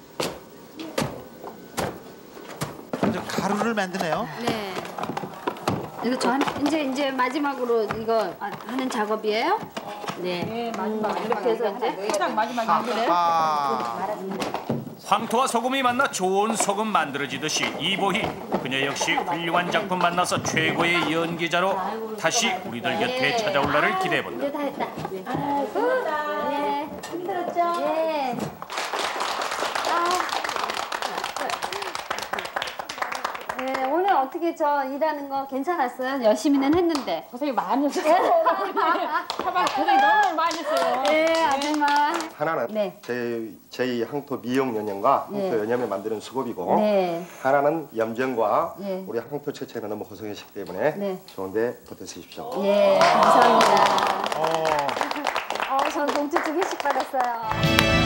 이제 가루를 만드네요. 네. 이거 저 한, 이제 이제 마지막으로 이거 하는 작업이에요? 네. 네 마지막 음, 이렇게 해서 이제 가장 마지막에 그래. 황토와 소금이 만나 좋은 소금 만들어지듯이 이보희 그녀 역시 훌륭한 작품 만나서 최고의 연기자로 다시 우리들 곁에 찾아올 날을 기대해본다. 이제 다 했다. 아이고. 네. 힘들었죠? 예. 네, 오늘 어떻게 저 일하는 거 괜찮았어요? 열심히는 했는데. 고생이 많이 했어요. 봐봐 고생 너무 많이 했어요. 네, 아줌마. 하나는 네. 제, 저희 항토 미용 연염과 항토 네. 연염에 만드는 수고비고 네. 하나는 염전과 네. 우리 항토 체체는 너무 고생했기 때문에 네. 좋은데 붙어 쓰십시오. 예, 감사합니다. 어, 전 봉투 두 개씩 받았어요.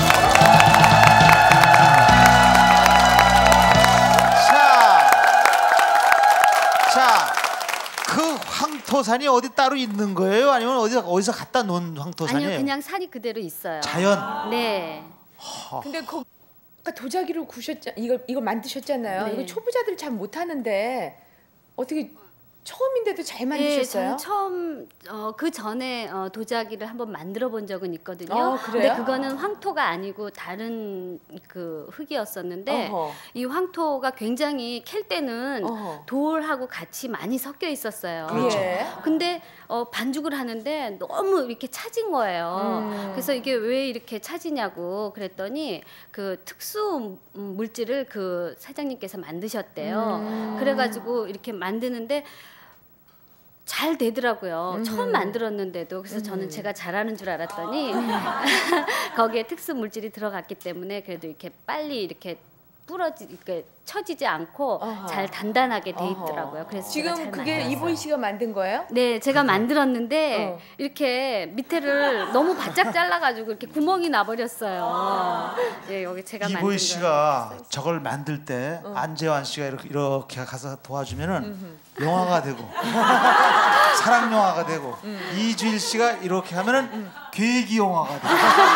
자, 그 황토산이 어디 따로 있는 거예요? 아니면 어디 어디서 갖다 놓은 황토산이에요? 아니요, 그냥 산이 그대로 있어요. 자연. 네. 근데 거 아까 도자기로 구셨잖 이거 이거 만드셨잖아요. 네. 이거 초보자들이 잘 못하는데 어떻게 처음인데도 잘 네, 만드셨어요? 저는 처음 어, 그 전에 어, 도자기를 한번 만들어 본 적은 있거든요. 어, 그래요? 근데 그거는 황토가 아니고 다른 그 흙이었었는데 어허. 이 황토가 굉장히 캘 때는 어허. 돌하고 같이 많이 섞여 있었어요. 그렇죠. 예. 근데 어, 반죽을 하는데 너무 이렇게 차진 거예요. 음. 그래서 이게 왜 이렇게 차지냐고 그랬더니 그 특수 물질을 그 사장님께서 만드셨대요. 음. 그래가지고 이렇게 만드는데 잘 되더라고요. 음. 처음 만들었는데도. 그래서 저는 제가 잘하는 줄 알았더니 거기에 특수 물질이 들어갔기 때문에 그래도 이렇게 빨리 이렇게 부러지, 이렇게 처지지 않고 어허. 잘 단단하게 돼 어허. 있더라고요. 그래서 제가 지금 잘 그게 만들었어요. 이보희 씨가 만든 거예요? 네, 제가 만들었는데 어. 이렇게 밑에를 너무 바짝 잘라가지고 이렇게 구멍이 나버렸어요. 네, 여기 제가 만든 이보희 거예요. 씨가 저걸 만들 때 안재환 씨가 이렇게 이렇게 가서 도와주면은 영화가 되고 사랑 영화가 되고 이주일 씨가 이렇게 하면은 계기 영화가 되고.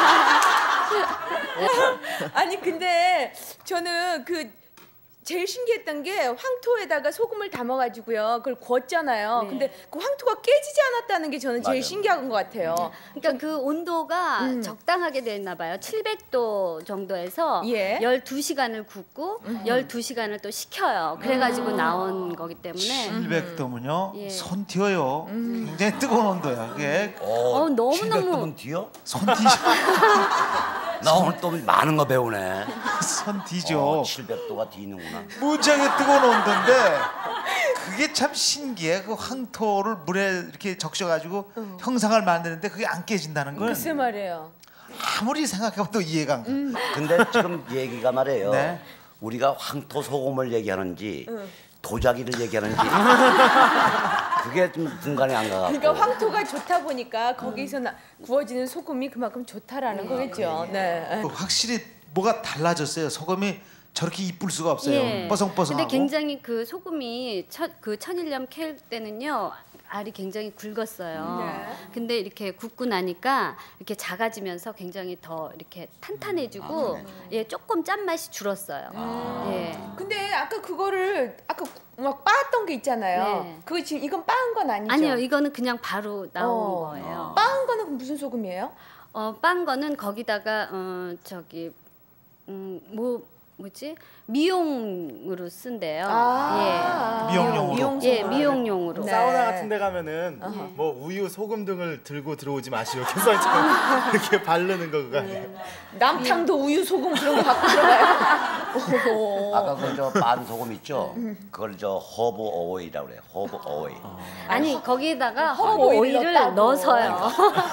아니 근데 저는 그 제일 신기했던 게 황토에다가 소금을 담아가지고요 그걸 구웠잖아요. 네. 근데 그 황토가 깨지지 않았다는 게 저는 제일 맞아요. 신기한 것 같아요. 그러니까 그 온도가 음. 적당하게 됐나 봐요. 칠백 도 정도에서 예. 열두 시간을 굽고 열두 시간을 또 식혀요. 그래가지고 나온 거기 때문에 칠백 도면요 예. 손 튀어요. 굉장히 뜨거운 온도야. 그게 어, 너무 칠백 너무 도면 뒤요? 손 튀죠. 나 오늘 또 많은 거 배우네. 손 튀죠. 어, 칠백 도가 뒤는구나. 무지하게 뜨거운 온도인데 그게 참 신기해. 그 황토를 물에 이렇게 적셔가지고 형상을 만드는데 그게 안 깨진다는 건 글쎄 말이에요. 아무리 생각해봐도 이해가 안 가. 음. 근데 지금 얘기가 말이에요. 네. 우리가 황토 소금을 얘기하는지 도자기를 얘기하는지 그게 좀 분간이 안 가고. 그러니까 황토가 좋다 보니까 거기서 나, 구워지는 소금이 그만큼 좋다라는 거겠죠. 네. 그 확실히 뭐가 달라졌어요. 소금이 저렇게 이쁠 수가 없어요. 예. 뽀송뽀송하고. 근데 굉장히 그 소금이 첫, 그 천일염 캘 때는요 알이 굉장히 굵었어요. 네. 근데 이렇게 굽고 나니까 이렇게 작아지면서 굉장히 더 이렇게 탄탄해지고 예 조금 짠 맛이 줄었어요. 예. 근데 아까 그거를 아까 막 빻았던 게 있잖아요. 네. 그거 지금 이건 빻은 건 아니죠? 아니요, 이거는 그냥 바로 나온 어. 거예요. 빻은 거는 무슨 소금이에요? 어, 빻은 거는 거기다가 어, 저기 음, 뭐 뭐지? 미용으로 쓴대요. 아. 예. 미용용으로. 미용 예, 소금. 미용용으로. 네. 사우나 같은 데 가면은 뭐 우유, 소금 등을 들고 들어오지 마시오. 이렇게 써있죠. 이렇게 바르는 거 그거 아니에요? 남탕도 우유 소금 그런 거 갖고 들어가요. 오. 아까 그 저 반소금 있죠? 그걸 저 허브 오일이라고 그래요. 허브 오일. 아니, 거기다가 허브 허브 오일을 오일을 넣었다고. 넣어서요.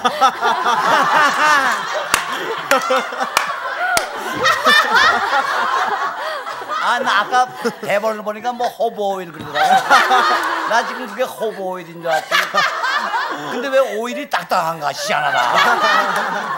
아, 나 아까 대본을 보니까 뭐 허브 오일 그러더라고. 나 지금 그게 허브 오일인 줄 알았지. 근데 왜 오일이 딱딱한가 희한하다.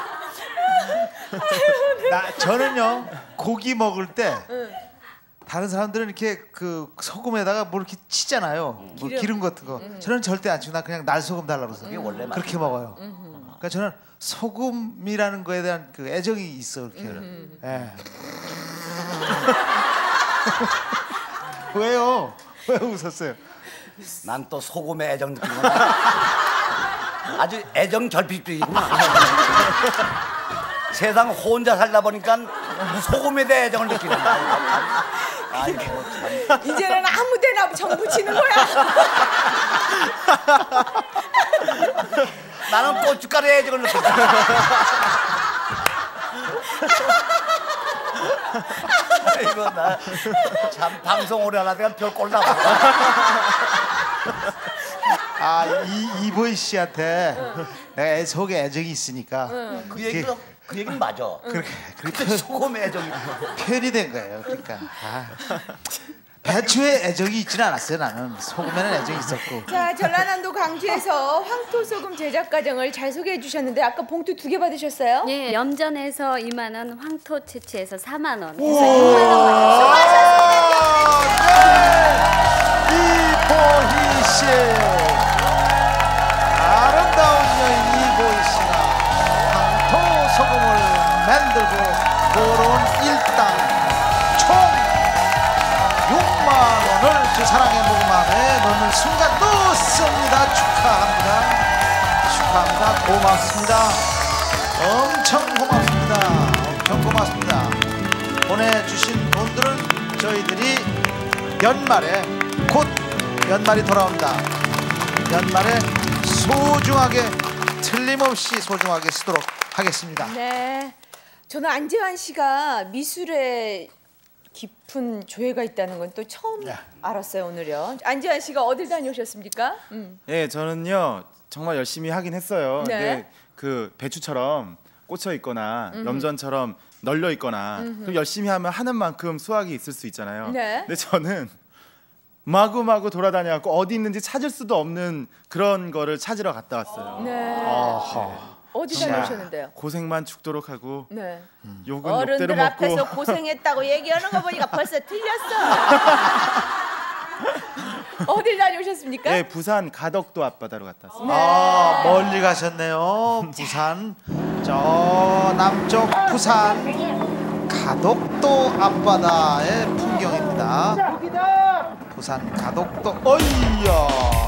나 저는요 고기 먹을 때 다른 사람들은 이렇게 그 소금에다가 뭘 이렇게 치잖아요. 뭐 기름. 기름, 같은 거. 저는 절대 안 치고 나 그냥 날소금 달라 그래서 그게 원래 그렇게 먹어요. 그러니까 저는 소금이라는 거에 대한 그 애정이 있어 이렇게. 예. 왜요? 왜 웃었어요? 난 또 소금에 애정 느끼구나. 아주 애정 결핍적이구나. 세상 혼자 살다 보니까 소금에 대해 애정을 느끼는 거야. 아이고 참. 이제는 아무 데나 정 붙이는 거야. 나는 고춧가루에 애정을 느낀다. 이거 나 참 방송 오래 하다가 별 꼴 나와. 아, 이 이보이 씨한테 내가 애- 속에 애정이 있으니까 그 얘기도 그 얘기는 맞아. 그렇게 그때 그렇게 소금에 애정이 표현이 된 거예요. 그러니까 아, 배추에 애정이 있지는 않았어요. 나는 소금에는 애정이 있었고. 자, 전라남도 광주에서 황토소금 제작 과정을 잘 소개해 주셨는데 아까 봉투 두 개 받으셨어요? 예, 염전에서 이만 원, 황토 채취에서 사만 원. 해서 육만 원 받으셨어요. 이보희 씨, 아름다운 여인 이보희 씨가 황토 소금을 만들고 벌어온 일당 총 육만 원을 제 사랑의 모금함에 넣는 순간 넣습니다. 축하합니다. 축하합니다. 고맙습니다. 엄청 고맙습니다. 엄청 고맙습니다. 보내주신 돈들은 저희들이 연말에 곧 연말이 돌아옵니다. 연말에 소중하게 틀림없이 소중하게 쓰도록 하겠습니다. 네. 저는 안재환 씨가 미술에 깊은 조예가 있다는 건 또 처음 알았어요, 오늘요. 안재환 씨가 어딜 다녀오셨습니까? 음. 예, 저는요 정말 열심히 하긴 했어요. 네. 근데 그 배추처럼 꽂혀 있거나 음흠. 염전처럼 널려 있거나 음흠. 그럼 열심히 하면 하는 만큼 수확이 있을 수 있잖아요. 네. 근데 저는 마구마구 돌아다녀갖고 어디 있는지 찾을 수도 없는 그런 거를 찾으러 갔다 왔어요. 네. 어허. 어디 정말 다녀오셨는데요? 고생만 죽도록 하고 네. 욕은 욕대로 어른들 먹고 앞에서 고생했다고 얘기하는 거 보니까 벌써 틀렸어. 어딜 다녀오셨습니까? 네, 부산 가덕도 앞바다로 갔다 왔어요. 아, 멀리 가셨네요. 부산 저 남쪽 부산 가덕도 앞바다의 풍경입니다. 부산 가덕도. 어이야.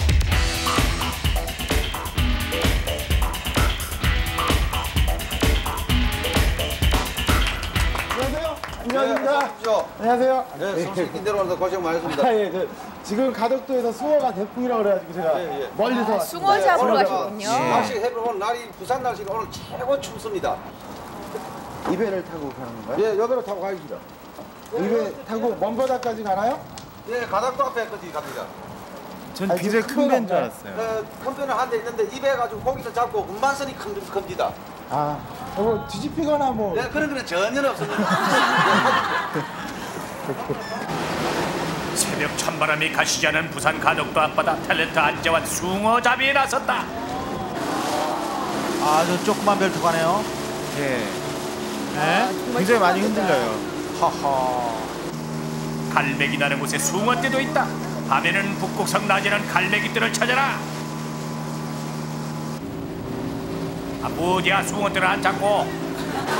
안녕하십니까. 안녕하세요. 네, 성실히 내려오는데 고생 많으셨습니다. 아, 예, 그, 지금 가덕도에서 수어가 대풍이라고 그래가지고 제가 멀리서 아, 숭어 잡으러 가셨군요. 날씨 해보면 날이 부산 날씨가 오늘 최고 춥습니다. 이배를 타고 가는 건가요? 예, 여배로 타고 가시죠. 이배 타고 먼 바다까지 가나요? 예, 가닥도 앞에까지 갑니다. 전 아니, 굉장히 큰 큰 배인 배는 줄 없나요? 알았어요. 그, 큰 배는 한 대 있는데 입에 가지고 고기도 잡고 운반선이 큰, 큽니다. 아, 뭐 뒤집히거나 뭐. 네, 그런 거는 전혀 없습니다. 새벽 찬바람이 가시지 않은 부산 가덕도 앞바다 탤런트 안재환 숭어잡이에 나섰다. 아주 조그만 벨트 가네요. 예. 네? 굉장히 많이 흔들려요. 하하. 갈매기 나는 곳에 숭어떼도 있다. 밤에는 북극성, 낮에는 갈매기떼를 찾아라. 아, 뭐디야 숭어떼를 안 잡고.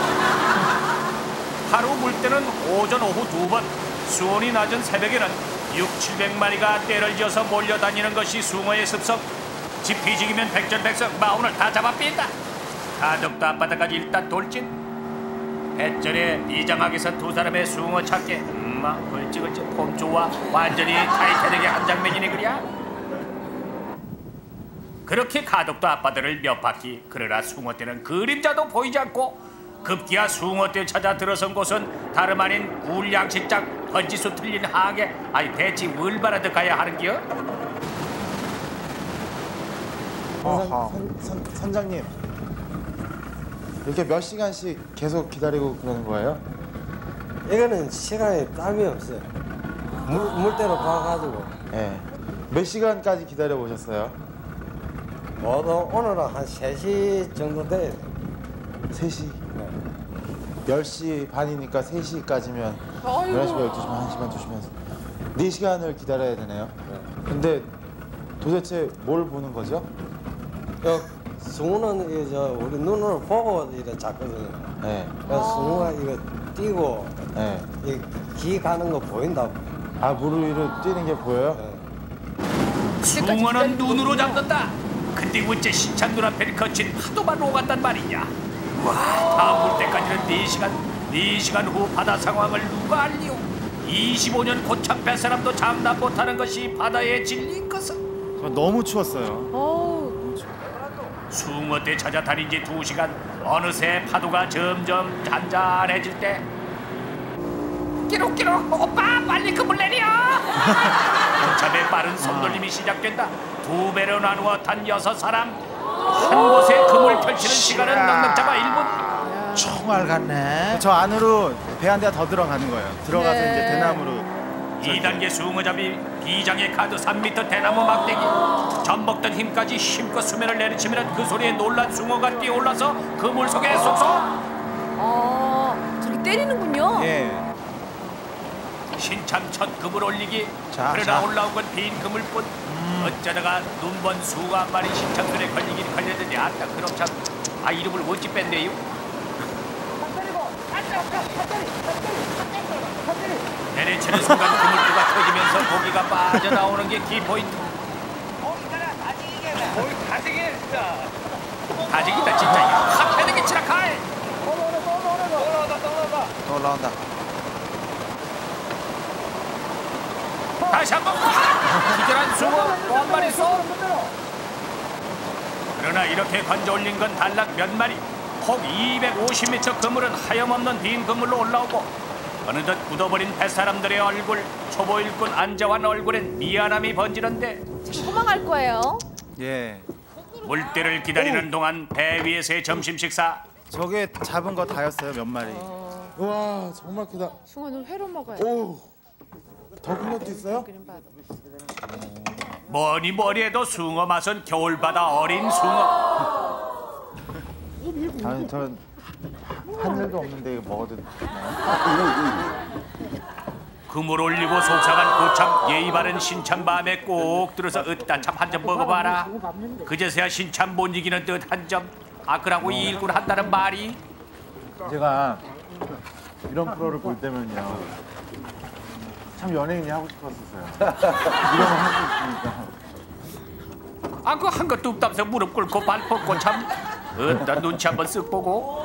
하루 물 때는 오전 오후 두 번, 수온이 낮은 새벽에는 육칠백 마리가 떼를 지어서 몰려다니는 것이 숭어의 습성. 지피지기면 백전백승. 마 오늘 다 잡아 뺀다. 가덕도 앞바다까지 일단 돌진. 해전에 비장하게서 두 사람의 숭어 찾게. 음마 걸찍걸찍 폼 좋아. 완전히 타이타닉의 한 장면이네 그랴. 그렇게 가덕도 앞바다를 몇 바퀴. 그러나 숭어떼는 그림자도 보이지 않고 급기야 숭어떼 찾아 들어선 곳은 다름 아닌 굴양식장 번지수 틀린 하계. 아이 대체 뭘 바라듯 가야 하는겨? 선, 선, 선, 선장님 이렇게 몇 시간씩 계속 기다리고 그러는 거예요? 이거는 시간에 땀이 없어요. 물, 물대로 가가지고. 네. 몇 시간까지 기다려 보셨어요? 모두 오늘은 한 세 시 정도 돼요. 세 시? 네. 열 시 반이니까 세 시까지면 아이고. 열한 시 반, 열두 시 반, 한 시 반, 두 시 반 네 시간을 기다려야 되네요. 네. 근데 도대체 뭘 보는 거죠? 숭어는 이제 우리 눈으로 보고 이래 잡거든요. 네. 그래서 숭어가 이거 뛰고 네. 기 가는 거 보인다고. 아, 물 위로 뛰는 게 보여요? 네. 숭어는 눈으로 잡는다. 근데 어째 신찬 눈앞에를 거친 파도만 오갔단 말이냐. 와, 다음 물 때까지는 네 시간, 네 시간 후 바다 상황을 누가 알리오. 이십오 년 고참 뱃사람도 장담 못하는 것이 바다의 진리인 것은. 너무 추웠어요. 숭어떼 찾아 다닌 지 두 시간. 어느새 파도가 점점 잔잔해질 때 끼룩끼룩 오빠 빨리 그물 내려. 고참의 빠른 손놀림이 시작된다. 두 배로 나누어 탄 여섯 사람. 한 곳에 그물 펼치는 시간은 넉넉 잡아 일 분. 총알 같네. 저 안으로 배 한 대가 더 들어가는 거예요. 들어가서 네. 이제 대나무로. 이 단계 숭어잡이 비장의 카드 삼 미터 대나무 막대기. 젖먹던 힘까지 힘껏 수면을 내리치면 그 소리에 놀란 숭어가 뛰어올라서 그물 속에 쏙쏙. 아, 저렇게 때리는군요. 예. 신참 첫 그물 올리기. 자, 그러나 자. 올라온 건 빈 그물뿐. 음. 어쩌다가 눈먼 숭어 한 마리 신참 손에 걸리긴 걸렸는데 아따 그럼 참. 아 이름을 어찌 뺐네요. 내리치는 순간 그물두가 터지면서 고기가 빠져나오는 게 키포인트. 가지기다 진짜. 합해는 게 치라카이. 또 올라온다. 다시 한번 기절한 숭어 또 한 마리 쏘. 그러나 이렇게 건져 올린 건 단락 몇 마리. 폭 이백오십 미터 그물은 하염없는 빈 그물로 올라오고 어느덧 굳어버린 뱃사람들의 얼굴. 초보 일꾼 안재환 얼굴엔 미안함이 번지는데 도망갈 거예요. 예. 물때를 기다리는 오. 동안 배 위에서의 점심 식사. 저게 잡은 거 다였어요, 몇 마리. 어. 와, 정말 크다. 숭어는 회로 먹어요. 오, 더 큰 것도 있어요? 뭐니 뭐니 해도 숭어 맛은 겨울바다 어린 숭어. 아니, 전 한 일도 없는데 이거 먹어도 그물 올리고 속상한 고참 예의 바른 신참 밤에 꼭 들어서 으따 참 한 점 먹어봐라. 그제서야 신참 못 이기는 듯 한 점. 아 그러고 이 일꾼 한다는 말이. 제가 이런 프로를 볼 때면요 참 연예인이 하고 싶었었어요. 이런 거 하고 있으니까. 아 그 한 것도 없다면서 무릎 꿇고 발 뻗고 참. 으따 눈치 한번 쓱 보고.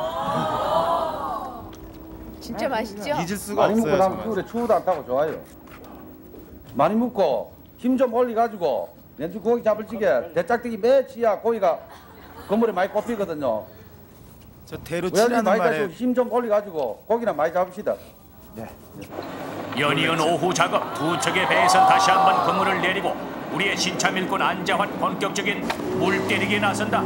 진짜 맛있죠? 잊을 수가 많이 없어요. 먹고 나면 그래 추워도 안 타고 좋아요. 많이 먹고 힘 좀 올려가지고 연주 고기 잡을 적에 대짝대기 매치야 고기가 그물에 많이 꼽히거든요. 저 대로 우연히 치라는 많이 말에 가지고 힘 좀 올려가지고 고기나 많이 잡읍시다. 네. 연이은 오후 작업. 두 척의 배에선 다시 한번 그물을 내리고 우리의 신참 일꾼 안재환 본격적인 물 때리기에 나선다.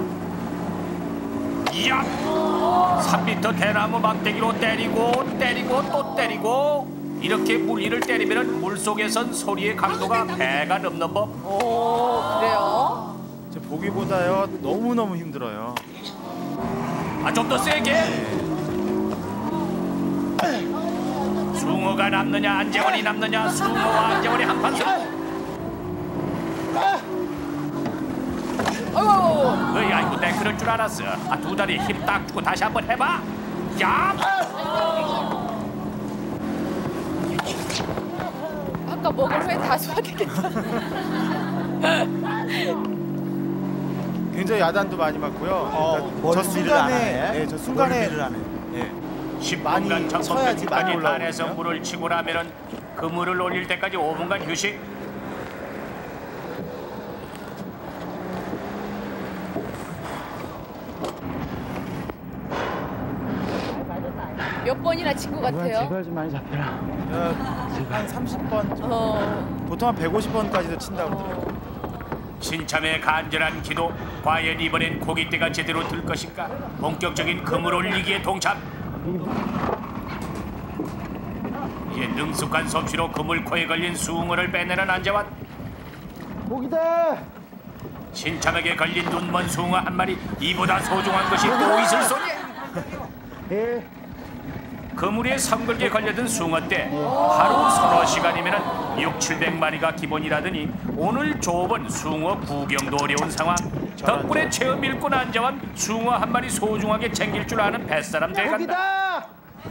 이야! 삼 미터 대나무 막대기로 때리고 때리고 또 때리고. 이렇게 물 위를 때리면 물속에선 소리의 강도가 배가 넘는 법. 오, 그래요? 저 보기보다요 너무너무 힘들어요. 아, 좀 더 세게. 숭어가 남느냐 안재원이 남느냐. 숭어와 안재원이 한판 승부. 어이구. 어이, 아이고 내 그럴 줄 알았어. 아, 두 다리 힘 딱 주고 다시 한번 해봐. 야! 아, 아까 먹은 회 다 소화되겠다. 굉장히 야단도 많이 맞고요. 어, 그러니까 저 멀미를 안 순간에, 하네. 예, 저 순간에 멀미를 안 해. 예, 십 많이 분간 쳐야지 많이 정성까지 올라오거든요. 단에서 물을 치고 나면은 그 물을 올릴 때까지 오 분간 휴식. 몇 번이나 친 것 같아요? 제발 좀 많이 잡혀라. 한 삼십 번. 어. 보통 한 백오십 번까지도 친다고 그러더라고요. 신참의 간절한 기도. 과연 이번엔 고깃대가 제대로 들 것인가? 본격적인 그물 올리기에 동참. 이제 능숙한 솜씨로 그물 코에 걸린 숭어를 빼내는 안재환. 고기다. 신참에게 걸린 눈먼 숭어 한 마리. 이보다 소중한 것이 또 있을 소리. 예. 그물에 성글게 걸려든 숭어떼. 하루 서너 시간이면 육칠백 마리가 기본이라더니 오늘 좁은 숭어 구경도 어려운 상황. 덕분에 체험 일꾼 안재환 숭어 한 마리 소중하게 챙길 줄 아는 뱃사람 돼간다.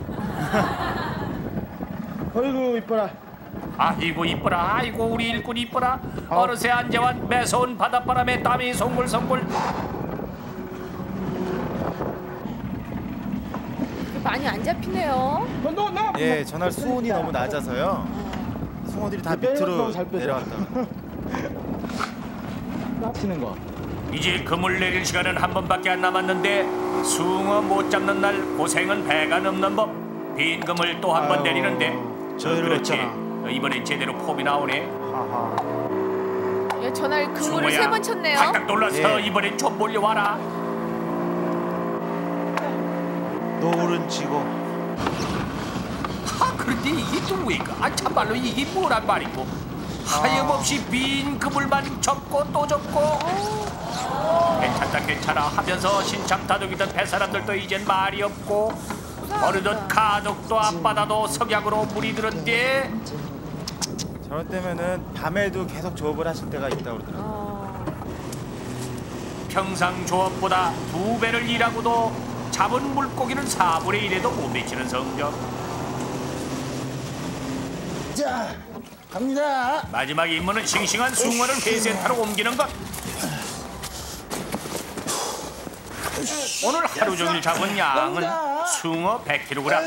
어이구 이뻐라. 아이고 이뻐라. 아이고 우리 일꾼 이뻐라. 어느새 안재환 매서운 바닷바람에 땀이 송골송골. 많이 안 잡히네요. 예, 전날 수온이 너무 낮아서요. 숭어들이 다 밑으로 내려왔다. 치는 거. 이제 그물 내릴 시간은 한 번밖에 안 남았는데 숭어 못 잡는 날 고생은 배가 넘는 법. 빈 그물 또 한 번 내리는데 저희를 그렇지. 얻잖아. 이번엔 제대로 폼이 나오네. 야, 전날 그물을 숭어야, 세 번 쳤네요. 발딱 놀라서 예. 이번엔 좀 몰려와라. 노을은 지고. 아 그런데 이게 또 왜가? 아 참말로 이게 뭐란 말이고. 하염없이 빈 그물만 접고 또 접고. 괜찮다 괜찮아 하면서 신참 다독이던 뱃사람들도 이젠 말이 없고 어느덧 가덕도 앞바다도 석약으로 물이 들었대. 저런 때면은 밤에도 계속 조업을 하실 때가 있다고 그러더라고요. 평상 조업보다 두 배를 일하고도 잡은 물고기는 사분의 일에도 못 미치는 성적. 자, 갑니다. 마지막 임무는 싱싱한 숭어를 회센터로 옮기는 것. 오늘 하루 종일 잡은 양은 숭어 백 킬로그램.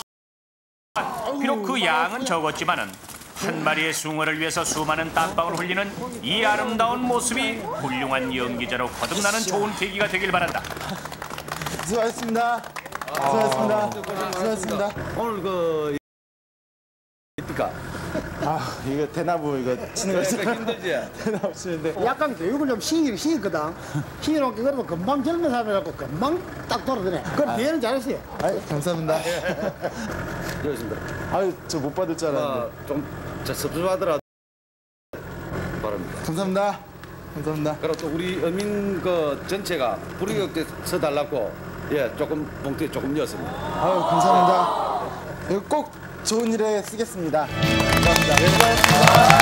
비록 그 양은 적었지만은 한 마리의 숭어를 위해서 수많은 땀방울 흘리는 이 아름다운 모습이 훌륭한 연기자로 거듭나는 좋은 계기가 되길 바란다. 수고하셨습니다. 수고하셨습니다. 수고하셨습니다. 오늘 그 입니까? 아, 이거 대나무 이거 치는 거 있어요. 힘들지? 대나무 치는데. 약간 교육을 좀 시키긴 시켰거든. 시켜놓고 그래도 금방 젊은 사람이라고 금방 딱 돌아드네. 그럼 비애는 잘했어요. 아유, 감사합니다. 여기습니다. 아유, 저 못 받을 줄 알았는데. 아, 좀 섭섭하더라도 바랍니다. 감사합니다. 감사합니다. 그리고 또 우리 어민 그 전체가 불이격대 서달라고 예 조금 봉투에 조금 넣었습니다. 아유, 감사합니다. 이거 꼭 좋은 일에 쓰겠습니다. 감사합니다. 네, 수고하셨습니다.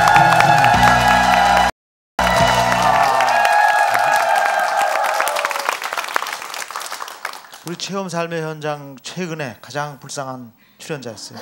우리 체험 삶의 현장 최근에 가장 불쌍한 출연자였어요.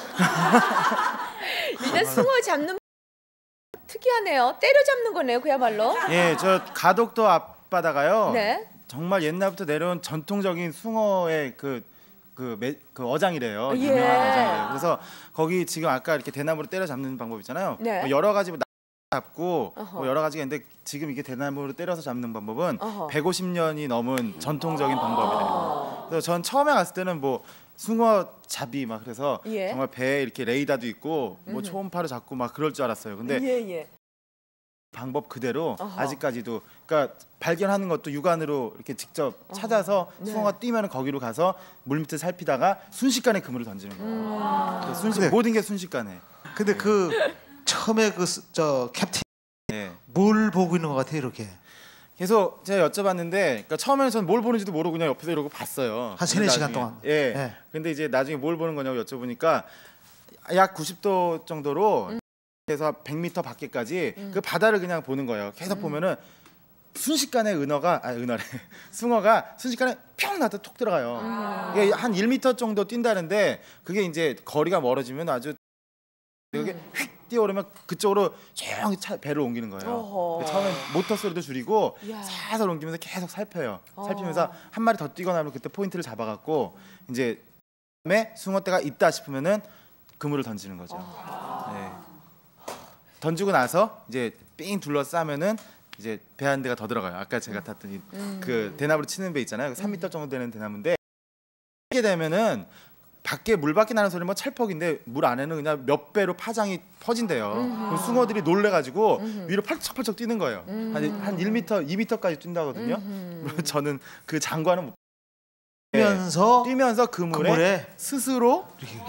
일단 숭어 잡는 특이하네요. 때려 잡는 거네요, 그야말로. 예, 저 가덕도 앞바다가요. 네. 정말 옛날부터 내려온 전통적인 숭어의 그 그 그 그 어장이래요. 예. 유명한 어장이래요. 그래서 거기 지금 아까 이렇게 대나무로 때려 잡는 방법 있잖아요. 네. 뭐 여러 가지 뭐 잡고 어허. 뭐 여러 가지가 있는데 지금 이게 대나무로 때려서 잡는 방법은 어허. 백오십 년이 넘은 전통적인 방법이래요. 그래서 전 처음에 갔을 때는 뭐 숭어 잡이 막 그래서 예. 정말 배에 이렇게 레이더도 있고 뭐 음흠. 초음파를 잡고 막 그럴 줄 알았어요. 근데 예, 예. 방법 그대로 어허. 아직까지도 그러니까 발견하는 것도 육안으로 이렇게 직접 찾아서 네. 숭어가 뛰면 거기로 가서 물 밑을 살피다가 순식간에 그물을 던지는 거예요. 음. 그래서 순식, 근데- 모든 게 순식간에. 근데 그 처음에 그 저 캡틴 네. 뭘 보고 있는 것 같아요, 이렇게. 계속 제가 여쭤봤는데 그러니까 처음에는 전 뭘 보는지도 모르고 그냥 옆에서 이러고 봤어요. 한 세네 근데 시간 나중에- 동안. 예. 네. 근데 이제 나중에 뭘 보는 거냐고 여쭤보니까 약 구십 도 정도로 그래서 백 미터 밖에까지 음. 그 바다를 그냥 보는 거예요. 계속 음. 보면은 순식간에 은어가 아 은어래 숭어가 순식간에 평 나다 톡 들어가요. 음. 이게 한 일 미터 정도 뛴다는데 그게 이제 거리가 멀어지면 아주 이게 휙 뛰어오르면 그쪽으로 조용히 차, 배를 옮기는 거예요. 어허. 처음엔 모터 소리도 줄이고 이야. 살살 옮기면서 계속 살펴요. 어. 살피면서 한 마리 더 뛰거나 하면 그때 포인트를 잡아갖고 이제 다음에 숭어떼가 있다 싶으면은 그물을 던지는 거죠. 네. 던지고 나서 이제 삥 둘러싸면은 이제 배 한 대가 더 들어가요. 아까 제가 탔던 이, 음. 그 대나무로 치는 배 있잖아요. 삼 미터 정도 되는 대나무인데 이게 되면은 밖에 물 밖에 나는 소리는 뭐 찰퍽인데 물 안에는 그냥 몇 배로 파장이 퍼진대요. 그럼 숭어들이 놀래가지고 음흠. 위로 펄쩍펄쩍 뛰는 거예요. 음. 한, 한 일 미터, 이 미터까지 뛴다거든요. 물론 저는 그 장관은 못 뛰면서 뛰면서 그물에, 그물에 스스로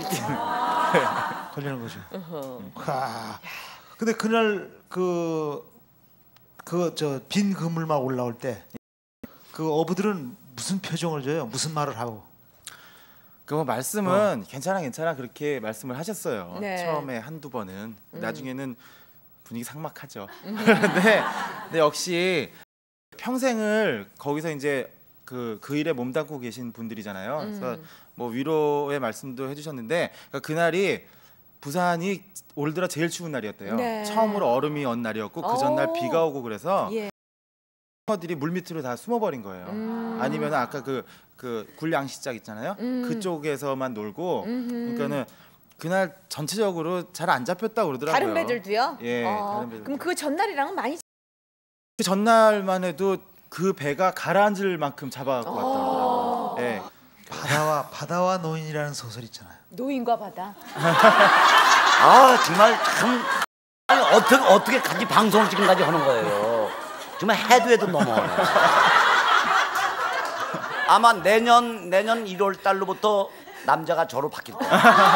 걸리는 거죠. 와. 근데 그날 그 그 저 빈 그물만 올라올 때 그 어부들은 무슨 표정을 줘요? 무슨 말을 하고? 그 뭐 말씀은 어. 괜찮아 괜찮아 그렇게 말씀을 하셨어요. 네. 처음에 한두 번은 음. 나중에는 분위기 삭막하죠. 그런데 근데 역시 평생을 거기서 이제 그, 그 일에 몸담고 계신 분들이잖아요. 음. 그래서 뭐 위로의 말씀도 해주셨는데 그러니까 그날이 부산이 올 들어 제일 추운 날이었대요. 네. 처음으로 얼음이 온 날이었고 그 전날 오. 비가 오고 그래서 예. 숭어들이 물 밑으로 다 숨어버린 거예요. 음. 아니면 아까 그, 그 굴양시장 있잖아요. 음. 그쪽에서만 놀고 음흠. 그러니까는 그날 전체적으로 잘 안 잡혔다고 그러더라고요. 다른 배들도요? 예, 어, 다른 배들. 그럼 그 전날이랑은 많이 그 전날만 해도 그 배가 가라앉을 만큼 잡아갖고 왔다고 어. 그러더라고요. 예. 바다와 바다와 노인이라는 소설 있잖아요. 노인과 바다. 아 정말 참 아니, 어떻게 어떻게 같이 방송을 지금까지 하는 거예요. 정말 해도 해도 넘어오네. 아마 내년 내년 일월 달로부터 남자가 저로 바뀔 거예요.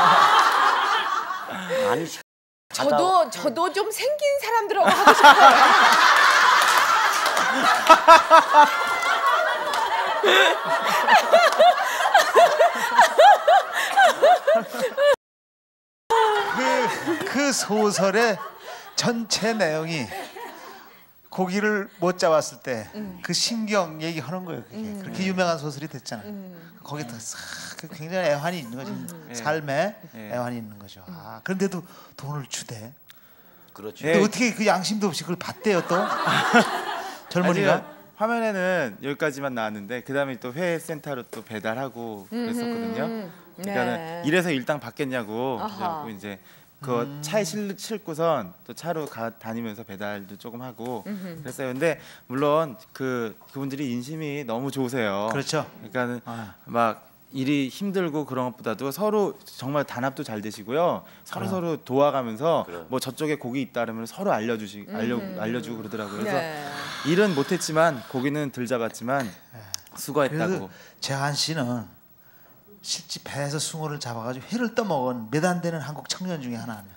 아니 저도 저도 좀 생긴 사람들하고 하고 싶어요. 그, 그 소설의 전체 내용이 고기를 못 잡았을 때 그 음. 신경 얘기하는 거예요. 그게 음. 그렇게 유명한 소설이 됐잖아요. 음. 거기에 싹 굉장히 애환이 있는 거죠. 음. 삶에 예. 애환이 있는 거죠. 아, 그런데도 돈을 주대. 그렇죠. 근데 어떻게 그 양심도 없이 그걸 받대요 또? 젊은이가? 아직은 화면에는 여기까지만 나왔는데 그 다음에 또 회센터로 또 배달하고 그랬었거든요. 음흠. 그러니까는 네. 이래서 일당 받겠냐고 아하. 그래갖고 이제 그 음. 차에 실, 싣고선 또 차로 가, 다니면서 배달도 조금 하고 음흠. 그랬어요. 근데 물론 그 그분들이 인심이 너무 좋으세요. 그렇죠. 그러니까는 아. 막 일이 힘들고 그런 것보다도 서로 정말 단합도 잘 되시고요. 서로 그럼. 서로 도와가면서 그럼. 뭐 저쪽에 고기 있다 그러면 서로 알려주시 알려 음. 알려주고 그러더라고요. 그래서 네. 일은 못했지만 고기는 들 잡았지만 수고했다고. 그래도 재한 씨는 실제 배에서 숭어를 잡아가지고 회를 떠먹은 몇 안 되는 한국 청년 중에 하나는.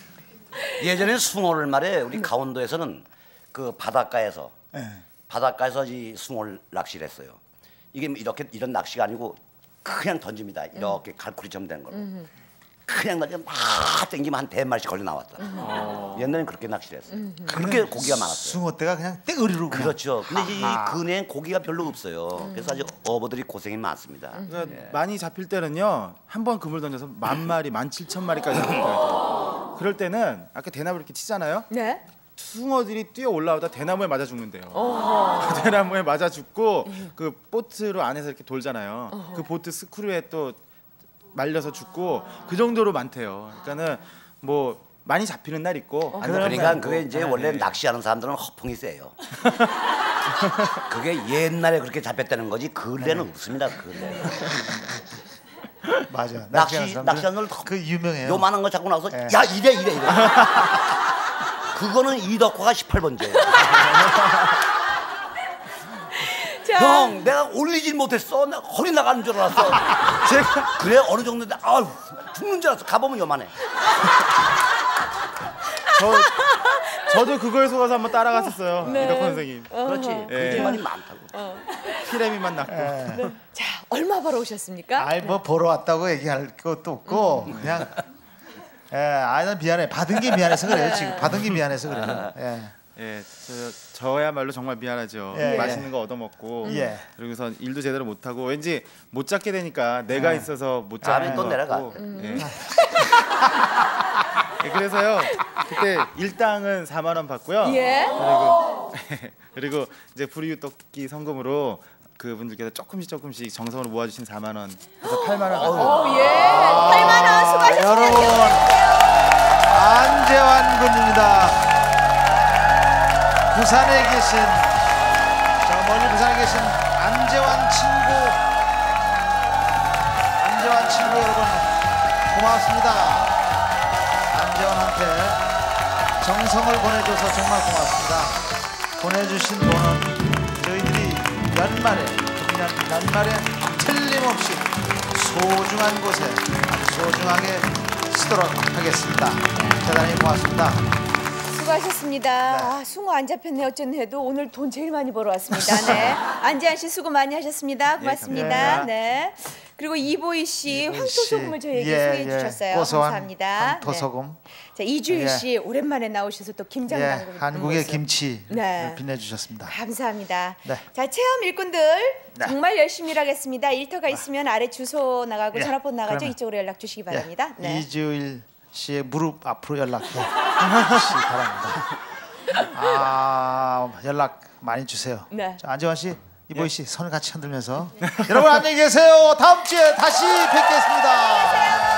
예전에 숭어를 말해 우리 강원도에서는 그 바닷가에서 네. 바닷가에서 이 숭어를 낚시를 했어요. 이게 이렇게 이런 낚시가 아니고 그냥 던집니다. 이렇게 갈고리처럼 된 걸로. 음흠. 그냥 던지면 막 땡기면 한 대마리씩 걸려 나왔다. 어. 옛날엔 그렇게 낚시를 했어요. 음흠. 그렇게 고기가 많았어요. 숭어떼가 그냥 떼거리로. 그냥. 그렇죠. 근데 이 아하. 근해엔 고기가 별로 없어요. 그래서 아주 어부들이 고생이 많습니다. 그러니까 많이 잡힐 때는요 한 번 그물 던져서 만 마리, 만 칠천 마리까지 잡힐 거예요. 그럴 때는 아까 대나무 이렇게 치잖아요. 네. 숭어들이 뛰어 올라오다 대나무에 맞아 죽는데요. 어허. 대나무에 맞아 죽고 그 보트로 안에서 이렇게 돌잖아요. 어허. 그 보트 스크류에 또 말려서 죽고 그 정도로 많대요. 그러니까는 뭐 많이 잡히는 날 있고 안 잡히는 날 그러니까 있고. 그게 이제 네. 원래 낚시하는 사람들은 허풍이 세요. 그게 옛날에 그렇게 잡혔다는 거지 근래는 없습니다. 근래. 맞아. 낚시 낚시하는 그 유명해요. 요만한 거 잡고 나서 네. 야 이래 이래 이래. 그거는 이덕화가 십팔 번째예요. 형, 내가 올리질 못했어. 내가 허리 나가는 줄 알았어. 제가 그래 어느 정도인데 아 죽는 줄 알았어. 가보면 요만해. 저 저도 그거에 속아서 한번 따라갔었어요. 네. 이덕화 선생님. 그렇지. 예. 그짓말이 많다고. 어. 피레미만 났고. 네. 자, 얼마 벌어 오셨습니까? 아이 뭐 보러 왔다고 얘기할 것도 없고 음. 그냥. 예, 아이 난 미안해. 받은 게 미안해서 그래요. 지금 받은 게 미안해서 그래요. 예. 예, 저, 저야말로 정말 미안하죠. 예, 맛있는 예. 거 얻어먹고 예. 그리고서 일도 제대로 못하고 왠지 못 잡게 되니까 내가 예. 있어서 못 다음에 잡는 또 것 내려가. 같고. 음. 예. 그래서요 그때 일당은 사만 원 받고요. 예. 그리고 그리고 이제 불이유 떡볶이 성금으로 그분들께서 조금씩 조금씩 정성으로 모아주신 사만 원 그래서 팔만 원. 오, 예. 팔만 원 수고하셨습니다. 여러분 안재환 군입니다. 부산에 계신 저 멀리 부산에 계신 안재환 친구 안재환 친구 여러분 고맙습니다. 안재환한테 정성을 보내줘서 정말 고맙습니다. 보내주신 돈은 저희들이 연말에 금년 연말에 틀림없이 소중한 곳에 아주 소중하게 쓰도록 하겠습니다. 대단히 고맙습니다. 수고하셨습니다. 아, 숭어 안 잡혔네 어쩐 해도 오늘 돈 제일 많이 벌어왔습니다. 네. 안재환 씨 수고 많이 하셨습니다. 고맙습니다. 예, 네. 그리고 이보희 씨 황토소금을 저희에게 예, 소개해 예. 주셨어요. 고소한 감사합니다. 황토소금. 네. 자, 이주일 예. 씨 오랜만에 나오셔서 또 김장 예, 담그는 한국의 모습. 김치 네. 빛내주셨습니다. 감사합니다. 네. 자, 체험 일꾼들 네. 정말 열심히 일하겠습니다. 일터가 있으면 아래 주소 나가고 예. 전화번호 나가죠. 그러면- 이쪽으로 연락 주시기 바랍니다. 예, 네. 이주일 씨의 무릎 앞으로 연락해 주시기 바랍니다. 아 연락 많이 주세요. 네. 자, 안재환 씨, 이보희 씨 손을 같이 흔들면서 여러분 안녕히 계세요. 다음 주에 다시 뵙겠습니다.